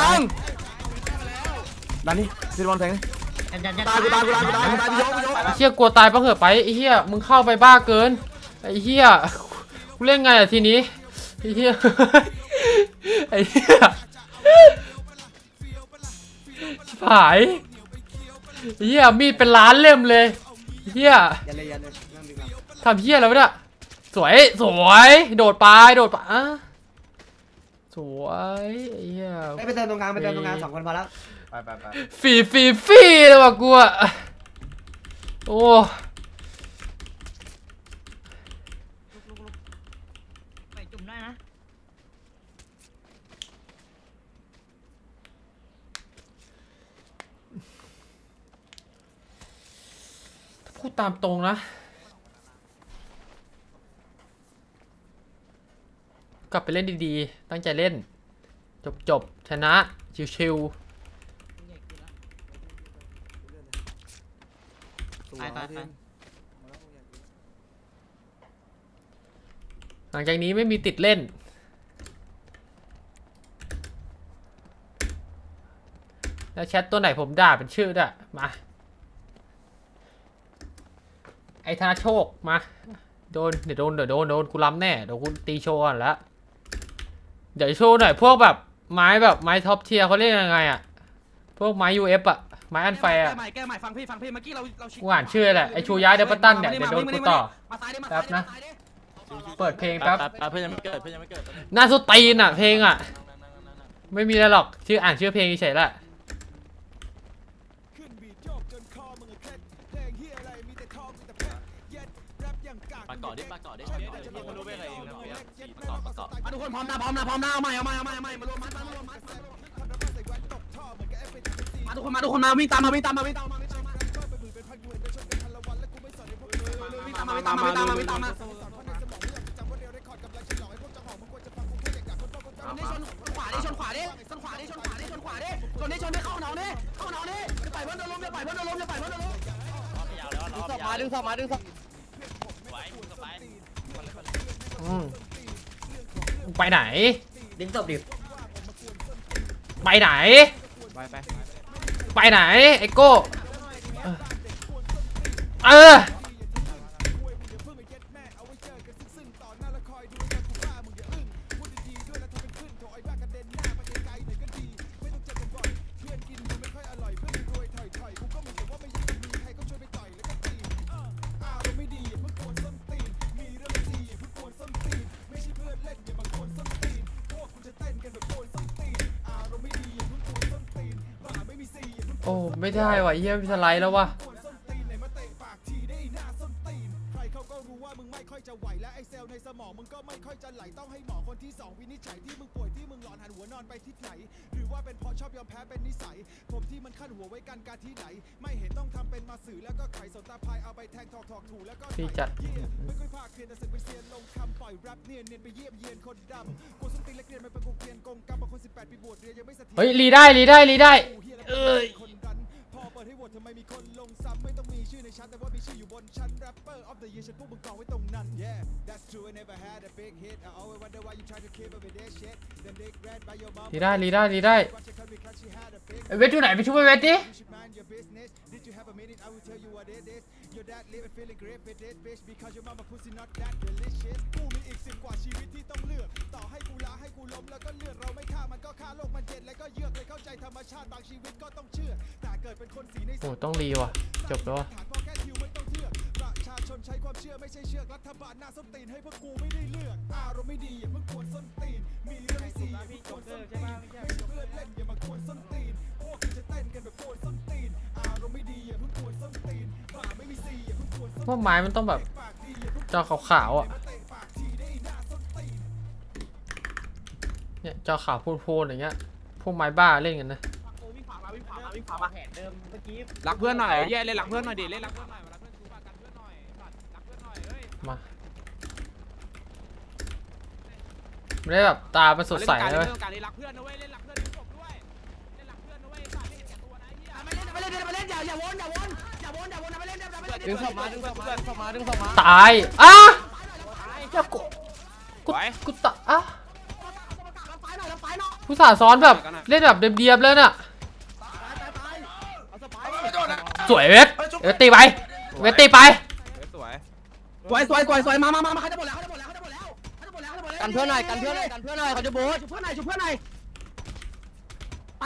ดันนี่ซีบอลแทงตายกูยกเฮียกลัวตายปะเหอะไปไอ้เฮียมึงเข้าไปบ้าเกินไอ้เฮียกูเล่นไงอะทีนี้ไอ้เฮียผายเฮียมีดเป็นล้านเล่มเลยเฮียทำเฮียแล้วเนี่ยสวยโดดไปสวยเฮียไปเติมตรงกลาง2 คนพอแล้วไปฟรีเลยว่ะกูอะโอ้ไปจุ่มได้นะพูดตามตรงนะกลับไปเล่นดีๆตั้งใจเล่นจบชนะชิวหลังจากนี้ไม่มีติดเล่นแล้วแชทตัวไหนผมด่าเป็นชื่อด้วยมาไอ้ธนาโชคมาเดี๋ยวโดนกูล้ำแน่เดี๋ยวกูตีโชว์ก่อนละเดี๋ยวโชว์หน่อยพวกแบบไม้ท็อปเทียร์เขาเล่นยังไงอ่ะพวกไม้ UF อ่ะไม้อันไฟอ่ะแก้ใหม่ฟังพี่เมื่อกี้เรากูอ่านชื่อแหละไอชูย้ายเดบัตตันเนี่ยเดี๋ยวโดนกูต่อแป๊บนะเปิดเพลงแป๊บเพื่อนยังไม่เกิดน่าสุดตีนอ่ะเพลงอ่ะไม่มีอะไรหรอกอ่านชื่อเพลงเฉยๆละปากเกาะดิมารู้ไปอะไรเองนะปากเกาะทุกคนพร้อมนะเอาใหม่มารวมมัดทุกคนมาวิ่งตามมาชนขวาดิชนได้เข้าหนองดิจะไปเพื่อนโดนล้มดึงศพมาไปไหนดึงศพดิไปไหนไอโก้โอ้ไม่ได้ว่ะเยี่ยมสไลด์แล้วว่ะพี่จัดเฮ้ยรีได้เอ้ยรีได้เวทอยู่ไหนไปช่วยเวทดิโอ้ต้องรีว่ะจบแล้วว่าไม้มันต้องแบบจอขาวๆอ่ะเนี่ยจอขาวพูนๆอย่างเงี้ยพวกไม้บ้าเล่นกันนะรักเพื่อนหน่อยแย่เลยรักเพื่อนหน่อยดิเล่นรักเพื่อนหน่อยมาไม่ได้แบบตามันสดใสเลยรักเพื่อนนะเว้ยเล่นรักเพื่อนจบด้วยเล่นรักเพื่อนนะเว้ยสายไม่เห็นแก่ตัวนะอย่าวนดึงศพมาตายอ่ะกูตะอ่ะผู้สาซ้อนแบบเล่นแบบเดียบๆเลยน่ะสวยเวทตีไปสวยมาเขาจะหมดแล้วกันเพื่อนหน่อยเขาจะโบสชุบเพื่อนหน่อยไป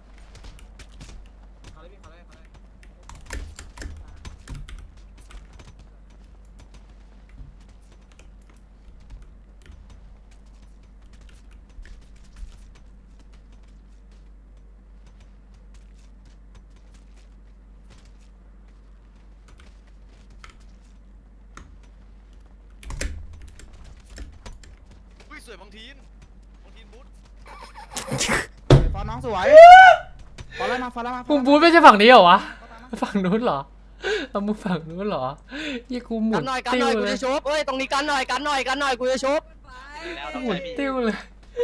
สวยบางทีบูทฟอนน้องสวยฟอนแล้วมากูบูทไม่ใช่ฝั่งนี้เหรอวะฝั่งนู้นเหรอเอามึงฝั่งนู้นเหรอยี่กูหมุนติ้วเลยเฮ้ยตรงนี้กันหน่อยกูจะชุบกูหมุนติ้วเลย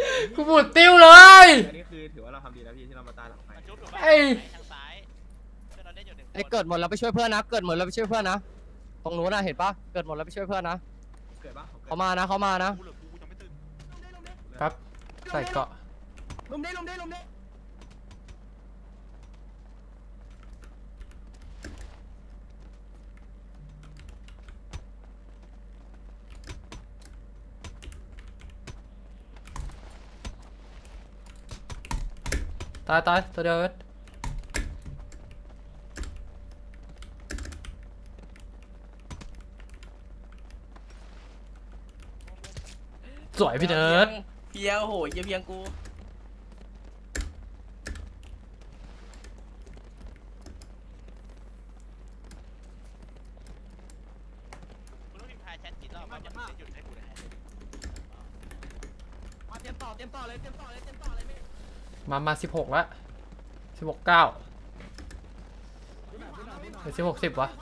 นี่คือถือว่าเราทำดีแล้วพี่ที่เรามาตายหลังไฟไอ้เกิดหมดแล้วไปช่วยเพื่อนนะตรงนู้นนะเห็นปะเกิดหมดแล้วไปช่วยเพื่อนนะเขามาครับใส่เกาะลุมได้ตายตัวเดียวเวทสวยพี่เนิร์ดเพียงโหยเพียงกูต้องพิมพ์พายแชทกี่รอบมันจะหยุดให้กูได้เตรียมต่อเลยมา16แล้ว16 9หรือ16 10วะ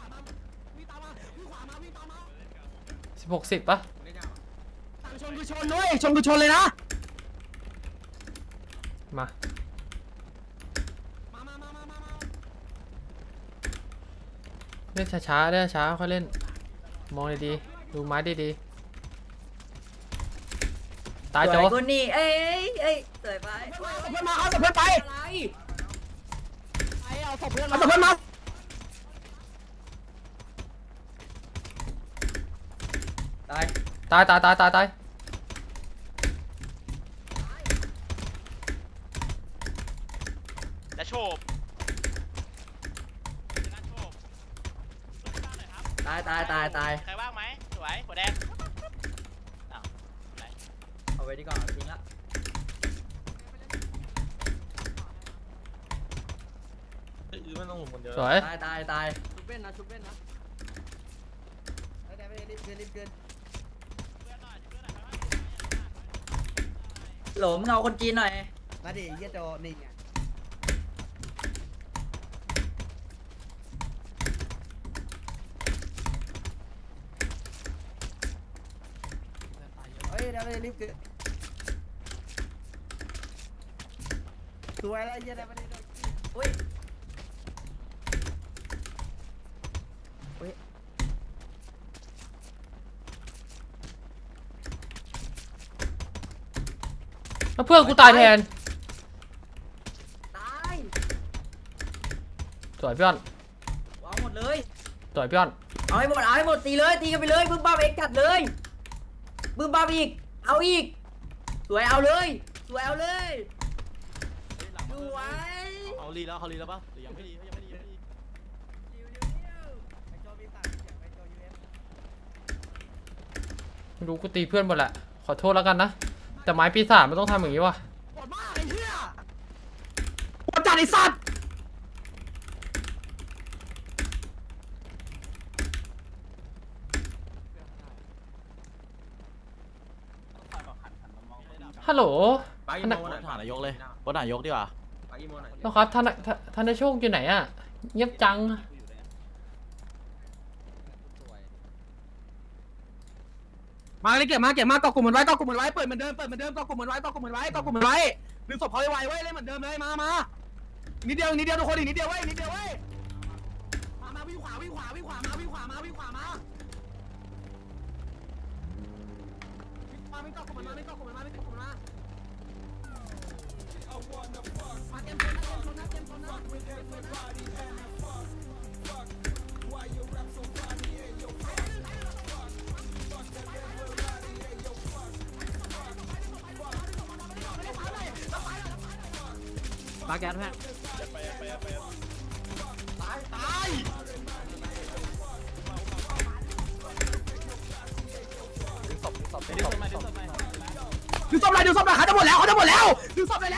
16 10ปะชนเลยนะมาเล่นช้าค่อยเล่นมองดีๆดูไม้ดีๆตายโจ้กูนี่เอ้ยสวยไปเพื่อนมาเอาเพื่อนไปเอาศพเพื่อนมาตายและโฉบตายใครว่างไหมสวยหัวแดงเอาไว้ดีก่อนทิ้งละไม่ต้องหลุมคนเดียวสวยตายชุบเว้นนะรีบเกินหลมเงาคนจีนหน่อยมาดิเยี่ยโจนี่ไงรีบเกินสวยแล้วเยี่ยได้มาดิอุ้ยแล้วเพื่อนกูตายแทนตายสวยพี่อ้อนเอาหมดเลยสวยพี่อ้อนเอาให้หมดเอาให้หมดตีเลยตีกันไปเลยบึ้มบ้าเอ็กจัดเลยบึ้มบ้าอีกเอาอีกสวยเอาเลยสวยเอาเลยสวยเขาลีแล้วป่ะหรือยังไม่ดียังไม่ดีไม่รู้กูตีเพื่อนหมดแหละขอโทษแล้วกันนะแต่ไม้ปีศาจมันต้องทำอย่างนี้วะปวดมากไอ้เหี้ยปวดจัดไอ้สัตว์ฮัลโหลไปอีโมหานายกเลยบนนายกดีกว่าแล้วครับท่านโชคอยู่ไหนอะเงียบจังมาเลยเก็บมาเกาะกลุ่มมันไว้เปิดเหมือนเดิมเกาะกลุ่มมันไว้ดึงศพเขาไว้เว้ยเล่นเหมือนเดิมเลยมานิดเดียวทุกคนอีกนิดเดียวเว้ยมาวิ่งขวามาวิ่งเกาะกลุ่มมันมาวิ่งเกาะกลุ่มมันมาเตรียมตัวนะเตรียมตัวนะมาแก๊สแม่ตายดึงศพเลยเขาจะหมดแล้วดึงศพเลย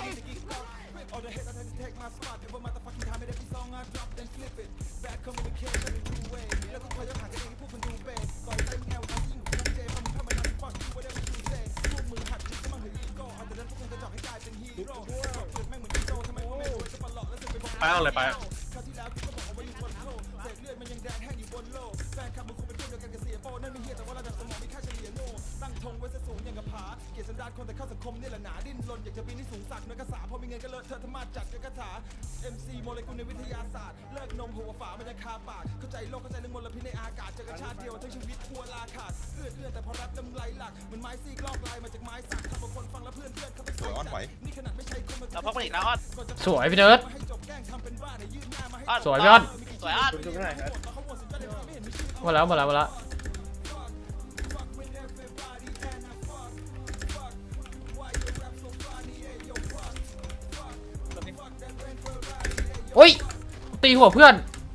ไปเอาเลยไปเราพักมันอีกนะอ้อนสวยพี่เนิร์ดสวยพี่อ้อนสวยอ้อนหมดแล้วโอ้ยตีหัวเพื่อน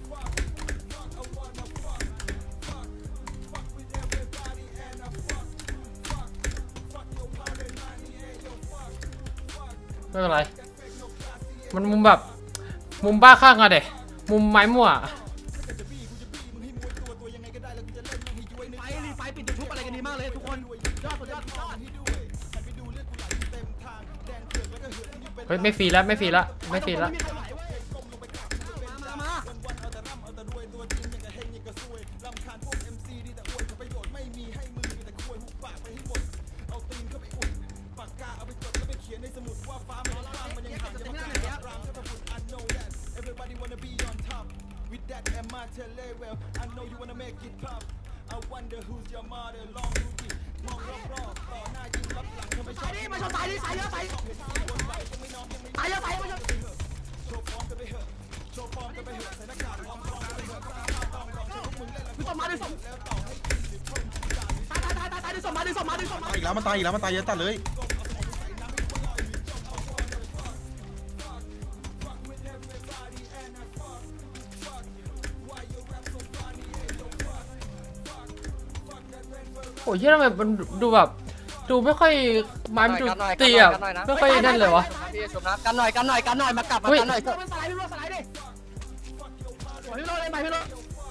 ไม่เป็นไรมันมุมแบบมุมบ้าข้างอะเด็มุมไม้มั่วไฟปิดจุดทุบอะไรกันดีมากเลยทุกคนยอดเฮ้ยไม่ฟรีแล้วมาชนตายดิสายเยอะมาดึงศพตายดึงศพมาอีกแล้วมันตายเยอะจัดเลยโอ้ยทำไมมันดูแบบดูไม่ค่อยไม้มันดูเตี้ยไม่ค่อยนั่นเลยวะพี่ชมนะกันหน่อยมากลับมากันหน่อยมันสไลด์พี่โรสไลด์ดิสวยพี่โรเลยไปพี่โร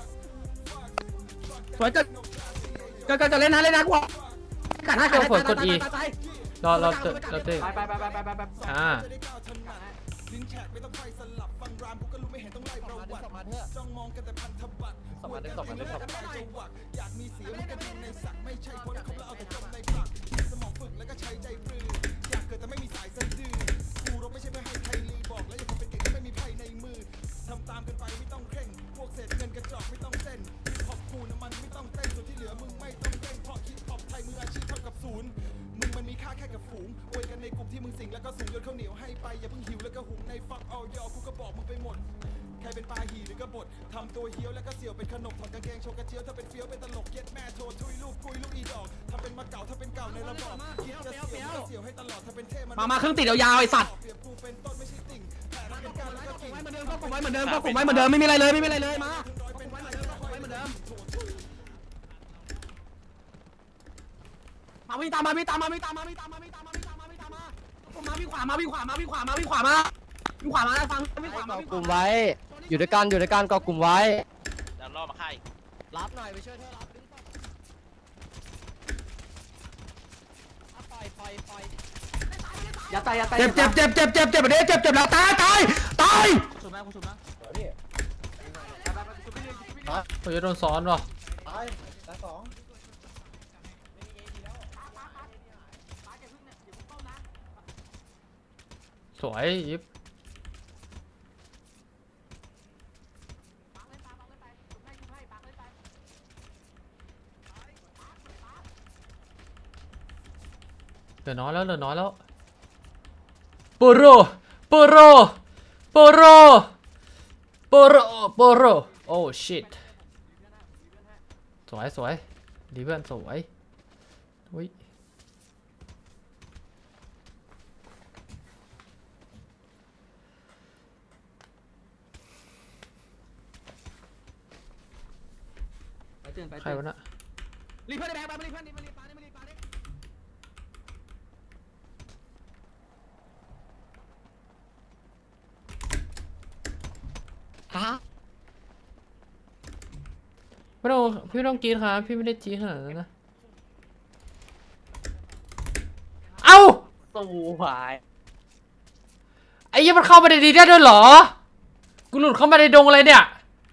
สวยจะเล่นนะกูกัดให้กด E รอเต้ให้ไปอย่าเพิ่งหิวแล้วก็หุงในฟักเอายอกูก็บอกมึงไปหมดใครเป็นปลาหีหรือกบฏทำตัวเหี้ยวแล้วก็เสี่ยวเป็นขนมถอดกางเกงโชว์กระเจียวถ้าเป็นเฟี้ยวเป็นตลกเย็ดแม่โทรทุยลูกกุยลูกอีดอกถ้าเป็นมาเก่าถ้าเป็นเก่าในระบบคิดจะเสี่ยวก็เสี่ยวให้ตลอดถ้าเป็นเท่มาเครื่องติดยาวๆไอ้สัตว์เหมือนเดิมก็กลุ่มไว้เหมือนเดิมไม่มีอะไรเลยมาวิ่งตามมาวิ่งขวามาฟังวิ่งขวามาเกาะกลุ่มไว้อยู่ด้วยกันเกาะกลุ่มไว้ดันรอบมาค่ายรับหน่อยไปช่วยเธอรับอย่าตายเจ็บเแล้วตายผมจะโดนซ้อนว่ะสวยยิบเหลือน้อยแล้วปูโรโอ้ชิตสวยดีเพื่อนสวยอุ้ยใครวะน่ะรีเพื่อนในแบงค์มารีเพื่อนมารีปาดิฮะพี่ต้องกรีดครับพี่ไม่ได้กรีดขนาดนั้นนะเอ้าสู้หายไอ้ยี่มันเข้ามาในดีได้ด้วยเหรอกูหลุดเข้ามาในดงอะไรเนี่ย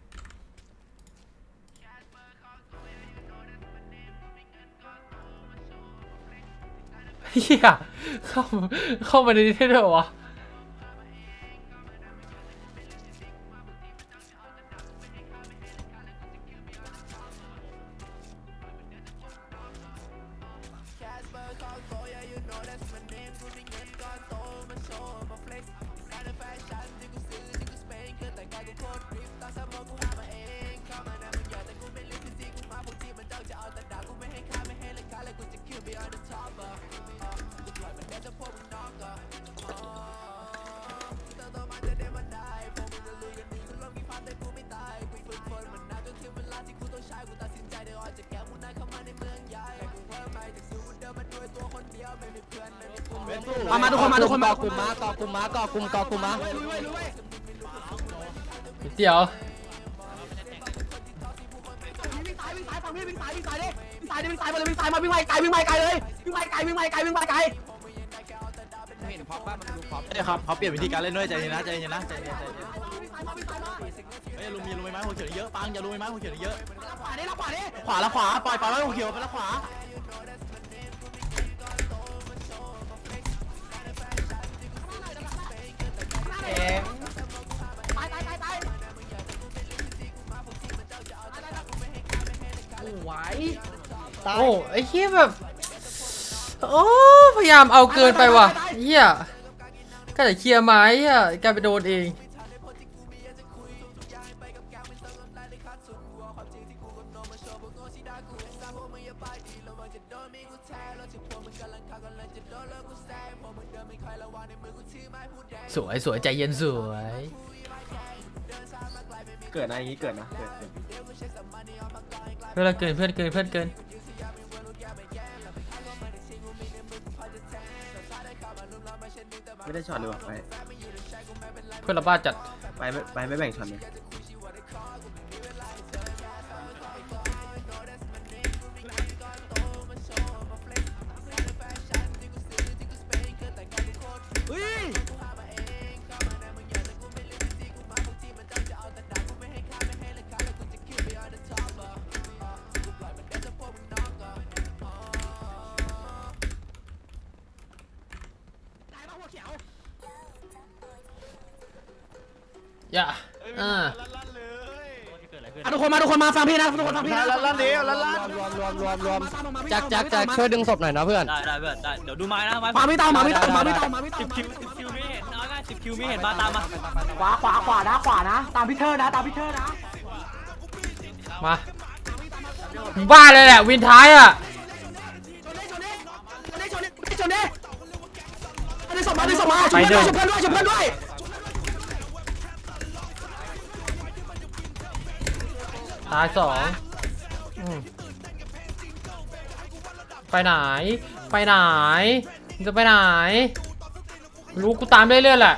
เฮียเข้ามาในนี้ได้ด้วยวะมาทุกคนเกาะกลุ่มมาเดี๋ยววิ่งสายมาวิ่งไกลเลยวิ่งไกลเห็นพ็อปบ้านมันดูพ็อปเนี่ยครับเขาเปลี่ยนวิธีการเล่นด้วยใจเย็นนะเฮ้ยลุงมีไม้หัวเขียวเยอะปังอย่าลุงมีไม้หัวเขียวเยอะขวาปล่อยไม้หัวเขียวไปแล้วขวาโอ้ไอ้เหี้ยแบบโอ้พยายามเอาเกินไปว่ะเหี้ยก็แต่เคลียร์ไม้เหี้ยกลายไปโดนเองสวยใจเย็นสวยเกิดอะไรอย่างงี้เกิดนะเพื่อนเกินไม่ได้ช็อตเลยว่ะไปเพื่อนเราบ้าจัดไปไม่แบ่งช็อตเลยอย่าทุกคนมาฟังพี่นะทุกคนฟังพี่นะลั่นเดียวลั่นรวมแจ็คช่วยดึงศพหน่อยนะเพื่อนได้เพื่อนได้เดี๋ยวดูไม้นะไม้มาไม่ต้อง 10 คิวไม่เห็นเอาง่าย10 คิวไม่เห็นมาตามมาขวานะตามพี่เธอนะมาบ้าเลยแหละวินท้ายอ่ะไปเดินช่วยเพื่อนด้วยตาย2ไปไหนจะไปไหนรู้กูตามเรื่อยๆแหละ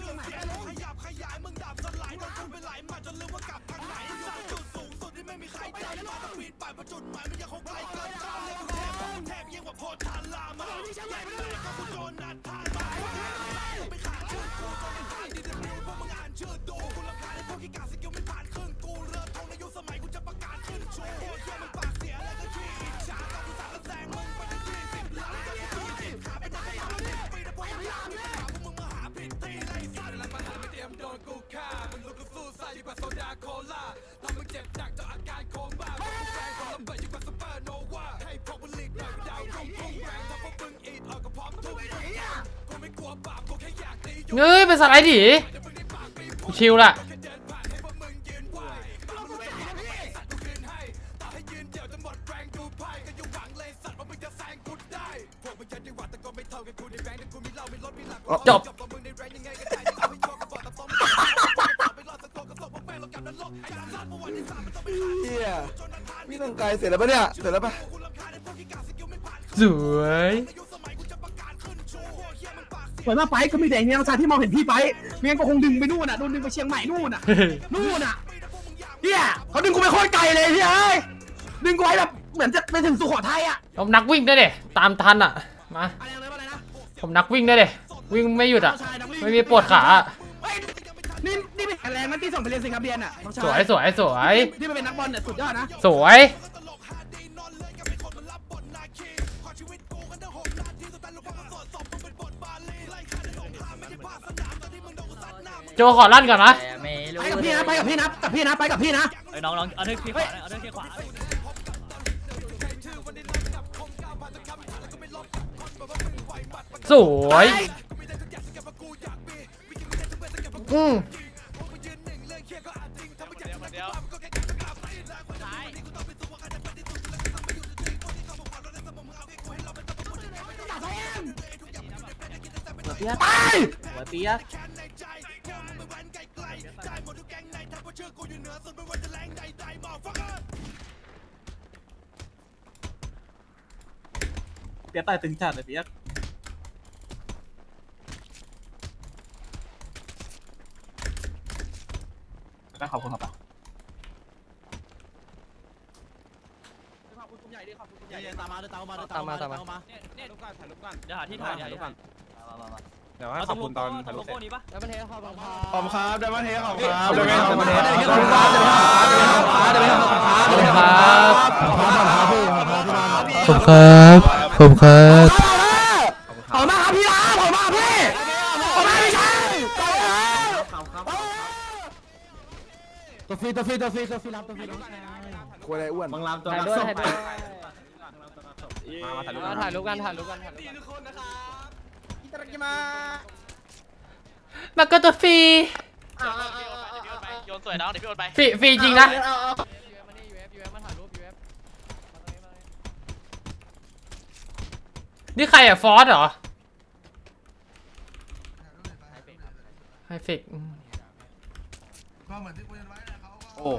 เฮ้ยเป็นสไลด์ดิชิลละจบพี่ต้องไกลเสร็จแล้วปะเนี่ยเสร็จแล้วปะสวยสวยมากไปก็มีแต่เนี่ยน้องชายที่มองเห็นพี่ไปไม่งั้นก็คงดึงไปนู่นอ่ะโดนดึงไปเชียงใหม่นู่นอ่ะเฮียเขาดึงกูไปโคตรไกลเลยเฮ้ยดึงกูไปแบบเหมือนจะไปถึงสุโขทัยอ่ะผมนักวิ่งได้เด็ตามทันอ่ะมาผมนักวิ่งได้เด็วิ่งไม่หยุดอ่ะไม่มีปวดขานี่เป็นแรงนั่นที่ส่งไปเรียนสิงคโปร์น่ะสวยที่เป็นนักบอลเนี่ยสุดยอดนะสวยโจขอลั่นก่อนนะไปกับพี่นะไปกับพี่นะไอ้น้องเอาเทือกขวาเอาเทือกขวาสวยไปเปียกตายตึงจัดเลยเปียกขอบคุณครับตามมาเนี่ยลูกกันถ่ายลูกกันเดี๋ยวหาที่ถ่ายลูกกันเดี๋ยวให้ขอบคุณตอนถ่ายรูปเสร็จแล้วมันเทขอบคุณครับขอบครับได้มาเทขอบครับขอบคุณครับขอบมาครับพี่นะขอบมาพี่ไม่ใช่ตัวฟรีรับควายอะไรอ้วนบังลามตัวถ่ายด้วยมาถ่ายรูปถ่ายรูปกันมันก็ตัวฟรีโยนสวยน้องเดี๋ยวพี่โอนไปฟรีจริงนะนี่ใครอะฟอสเหรอไฮเฟกก็เหมือนที่คุยกันไว้นะเขาก็โอ้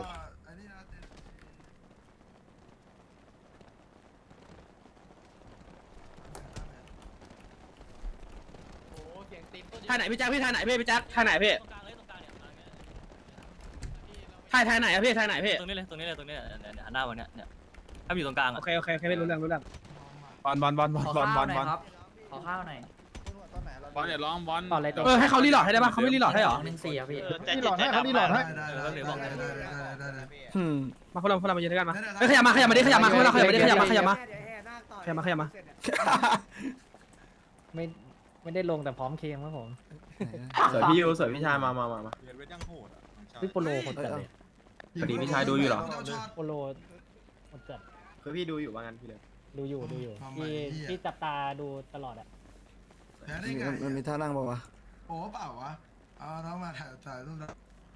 ท่าไหนพี่แจ๊คพี่ท่าไหนพี่แจ๊คท่าไหนพี่ท่าไหนอะพี่ท่าไหนพี่ตรงนี้เลยหันหน้าวันเนี้ยถ้าอยู่ตรงกลางโอเคไม่รู้เรื่องบอลขอข้าวหน่อยบอลอย่าร้องบอลให้เขารีโหลดให้ได้ป่ะเขาไม่รีโหลดให้หรอ 1-4อ่ะพี่รีโหลดให้เขารีโหลดให้มาพวกเรามาเยอะกันมาขยับมาดิขยับมาไม่ได้ลงแต่พร้อมเคมครับผมสวยพี่ยูสวยพี่ชายมาพี่โปโลคนจัดเลยพอดีพี่ชายดูอยู่เหรอโปโลหมดจัดคือพี่ดูอยู่ว่างั้นพี่เลยดูอยู่พี่จับตาดูตลอดอ่ะแพ้ได้ไงมันมีท่านั่งเปล่าวะโอ้เปล่าวะเอาน้องมาถ่ายรูปนะ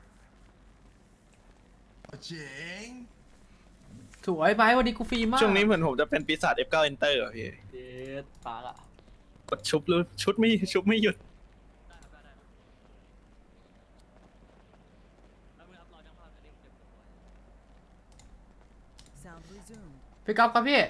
เจ๋งสวยไปวันนี้กูฟรีมากช่วงนี้เหมือนผมจะเป็นปีศาจ F9 Enter อ่ะพี่เด็ดปากอ่ะกดชุบเลยชุบไม่หยุดพี่ก๊อฟครับพี่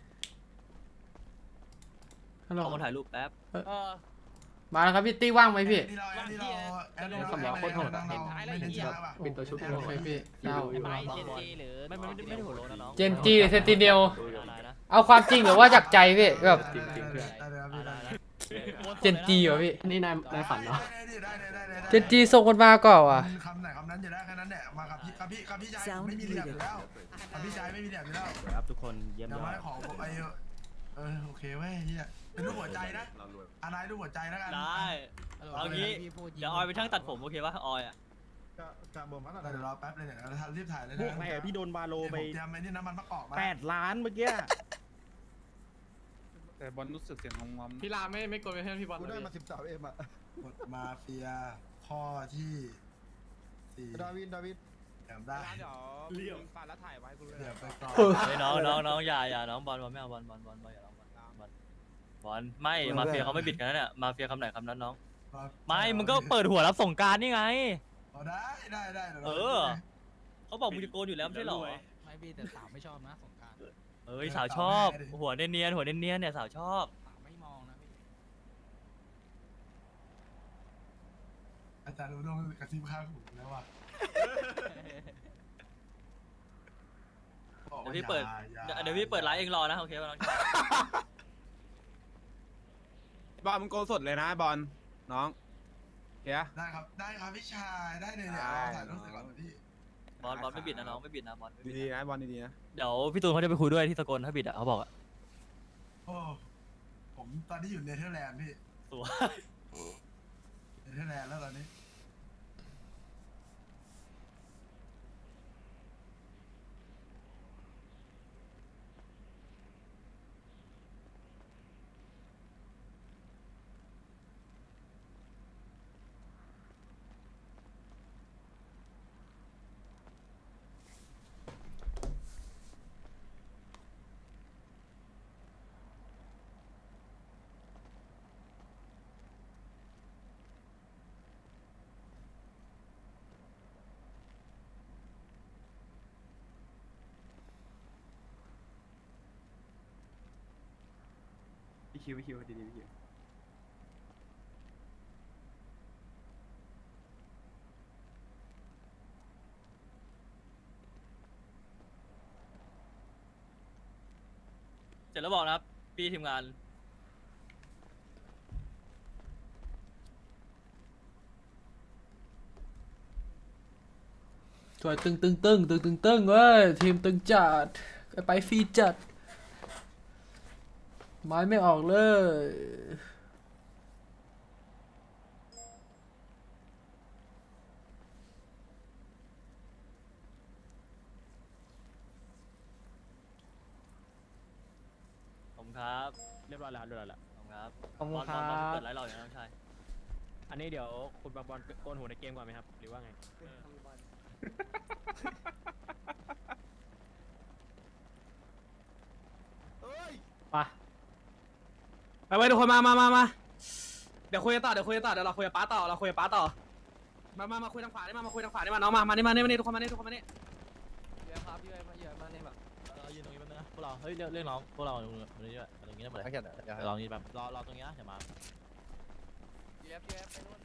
ฮัลโหลขอมาถ่ายรูปแป๊บมาแล้วครับพี่ตี้ว่างไหมพี่นี่เราสำรองโคตรโหดเห็นท้ายแล้วอย่างเงี้ยเป็นตัวชุบโอเคพี่เจ้าไม่ได้โหดโลนะน้องเจนจีหรือเซนติเนลเอาความจริงหรือว่าจากใจพี่แบบเจนจีเหรอพี่นี่นายฝันเนาะเจนจีส่งคนมาก่อนว่ะคำไหนคำนั้นอยู่แล้วแค่นั้นแหละมากับพี่ชายไม่มีเหลี่ยมอยู่แล้วกับพี่ชายไม่มีเหลี่ยมอยู่แล้วครับทุกคนเยี่ยมอย่ามาขอผมโอเคเว้ยเฮียเป็นรูปหัวใจนะอะไรรูปหัวใจแล้วกันได้เอางี้เดี๋ยวออยไปช่างตัดผมโอเคป่ะออยอ่ะกางบ่มาเดี๋ยวรอแป๊บเลยเนี่ยเรารีบถ่ายเลยนะพวกแม่พี่โดนบาโลไปเตรียมไอ้นี่น้ำมันมะกอกมา 8 ล้านเมื่อกี้แต่บอลรู้สึกเสียงงอมพี่ลาไม่กดไปให้พี่บอลกูได้มา13Mอ่ะกดมาเฟียข้อที่4ดาวินแถมได้เดี๋ยวปาแล้วถ่ายไว้กูเลยเดี๋ยวไปต่อน้องอย่าน้องบอลไม่เอาบอลอย่าน้องบอลบอลไม่มาเฟียเขาไม่บิดกันนะเนี่ยมาเฟียคำไหนคำนั้นน้องไม่มึงก็เปิดหัวรับส่งการนี่ไงได้เขาบอกมึงจะโกนอยู่แล้วไม่ใช่หรอไม่พี่แต่สาวไม่ชอบนะสงการเอ้ยสาวชอบหัวเนียนเนี่ยสาวชอบไม่มองนะพี่อาจารย์รู้ต้องกระซิบข้างหูแล้วว่ะเดี๋ยวพี่เปิดไลฟ์เองรอนะโอเคป่ะน้องชายบอลมึงโกนสดเลยนะบอลน้องเฮียได้ครับพี่ชายได้เลยเนี่ยถ่ายรูปเสร็จก่อนพี่บอลไม่บิดนะน้องไม่บิดนะบอลดีๆนะบอลดีๆนะเดี๋ยวพี่ตูนเขาจะไปคุยด้วยที่สกลถ้าบิดอ่ะเขาบอกอ่ะโอ้ผมตอนนี้อยู่เนเธอร์แลนด์พี่ตัวเนเธอร์แลนด์แล้วตอนนี้พี่คิวดีๆพี่คิวเสร็จแล้วบอกนะครับพี่ทีมงานสวยตึงเว้ยทีมตึงจัดไปฟรีจัดไม้ไม่ออกเลยผมครับเรียบร้อยแล้วผมครับบอลเปิดไลฟ์เราอย่างน้องชายอันนี้เดี๋ยวคุณบอลโกนหัวในเกมก่อนไหมครับหรือว่าไงไปไว้ทุกคนมาเดี๋ยวคุยกันต่อเดี๋ยวเราคุยกับป้าต่อมาคุยทางขวาได้มาคุยทางขวาได้มาน้องมานี่ทุกคนมานี่เยอะครับเยอะมาเนี่ยแบบเรายืนตรงนี้แป๊บนึงนะพวกเราเฮ้ยเรียกน้องพวกเราตรงนี้ด้วยอะไรอย่างเงี้ยหมดเลยลองนี้แบบรอตรงนี้นะเดี๋ยวมาเยอะไปนู่น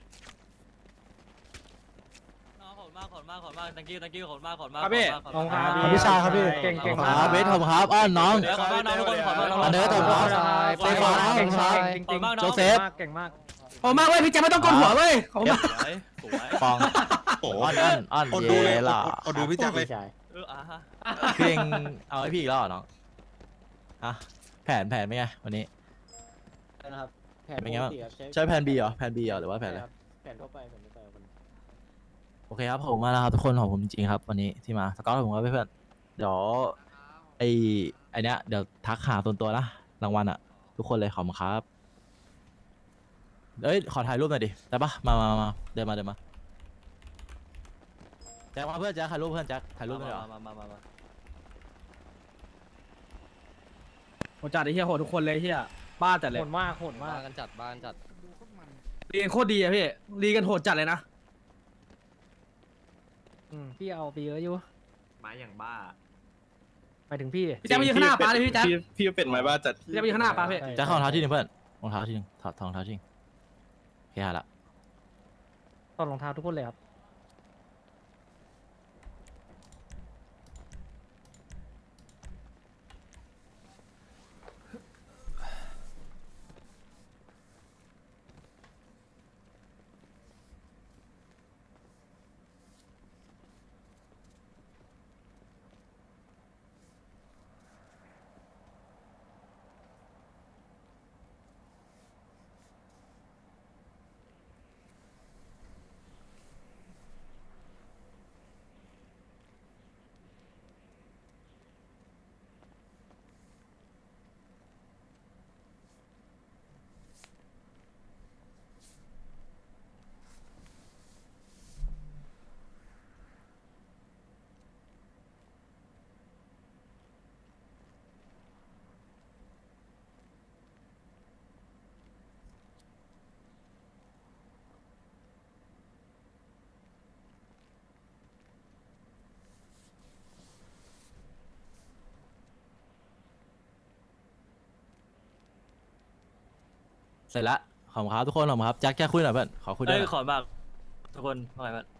ขอบคุณมาก thank you ขอบคุณมากครับพี่ขอบคุณครับพี่ชายครับพี่เก่งครับเวทผมครับอ้อนน้องขอบคุณน้องทุกคนขอบคุณน้องเนื้อตัวครับไปขวาเก่งครับจริงๆโจเซฟเก่งมากโอ้มากเว้ยพี่แจ๊ไม่ต้องกดหัวเว้ยขอบคุณมากสวยฟองอ้อนเย่ล่ะดูพี่แจ็คเลยฮะพี่เองเอาให้พี่อีกแล้วเหรอน้องฮะแผนเป็นไงวันนี้นะครับแผนเป็นไงบ้างใช้แผน B เหรอแผน B เหรอหรือว่าแผนอะไรแผนทั่วไปอเคครับผมมาแล้วครับทุกคนของผมจริงๆครับวันนี้ที่มาสกอตผมก็เพื่อนเดี๋ยวไอเนี้ยเดี๋ยวทักหาส่วนตัวนะรางวัลอะทุกคนเลยขอบคุณครับเอ้ยขอถ่ายรูปหน่อยดิได้ปะมาเดินมาแจ็คมาเพื่อนแจ็คถ่ายรูปเพื่อนแจ็คถ่ายรูปหน่อยมาโหจัดไอ้เหี้ยโหดทุกคนเลยเหี้ยบ้าจัดเลยโหดมากบ้านกันจัดเรียนโคตรดีอะพี่รีกันโหดจัดเลยนะพี่เอาไปเยอะอยู่ไม้อย่างบ้าไปถึงพี่พี่แจ๊คไปยืนข้างหน้าป้าเลยพี่แจ๊คพี่เป็นไม้บ้าจัดพี่แจ๊คไปยืนข้างหน้าป้าพี่แจ็คเข้ารองเท้าที่หนึ่งเพื่อนรองเท้าที่หนึ่งถอดรองเท้าที่หนึ่งโอเคละถอดรองเท้าทุกคนเลยครับเสร็จละขอบคุณครับทุกคนขอบคุณครับแจ็คคุยหน่อยเพื่อนขอคุยด้วยขอมากทุกคนทำไมเพื่อน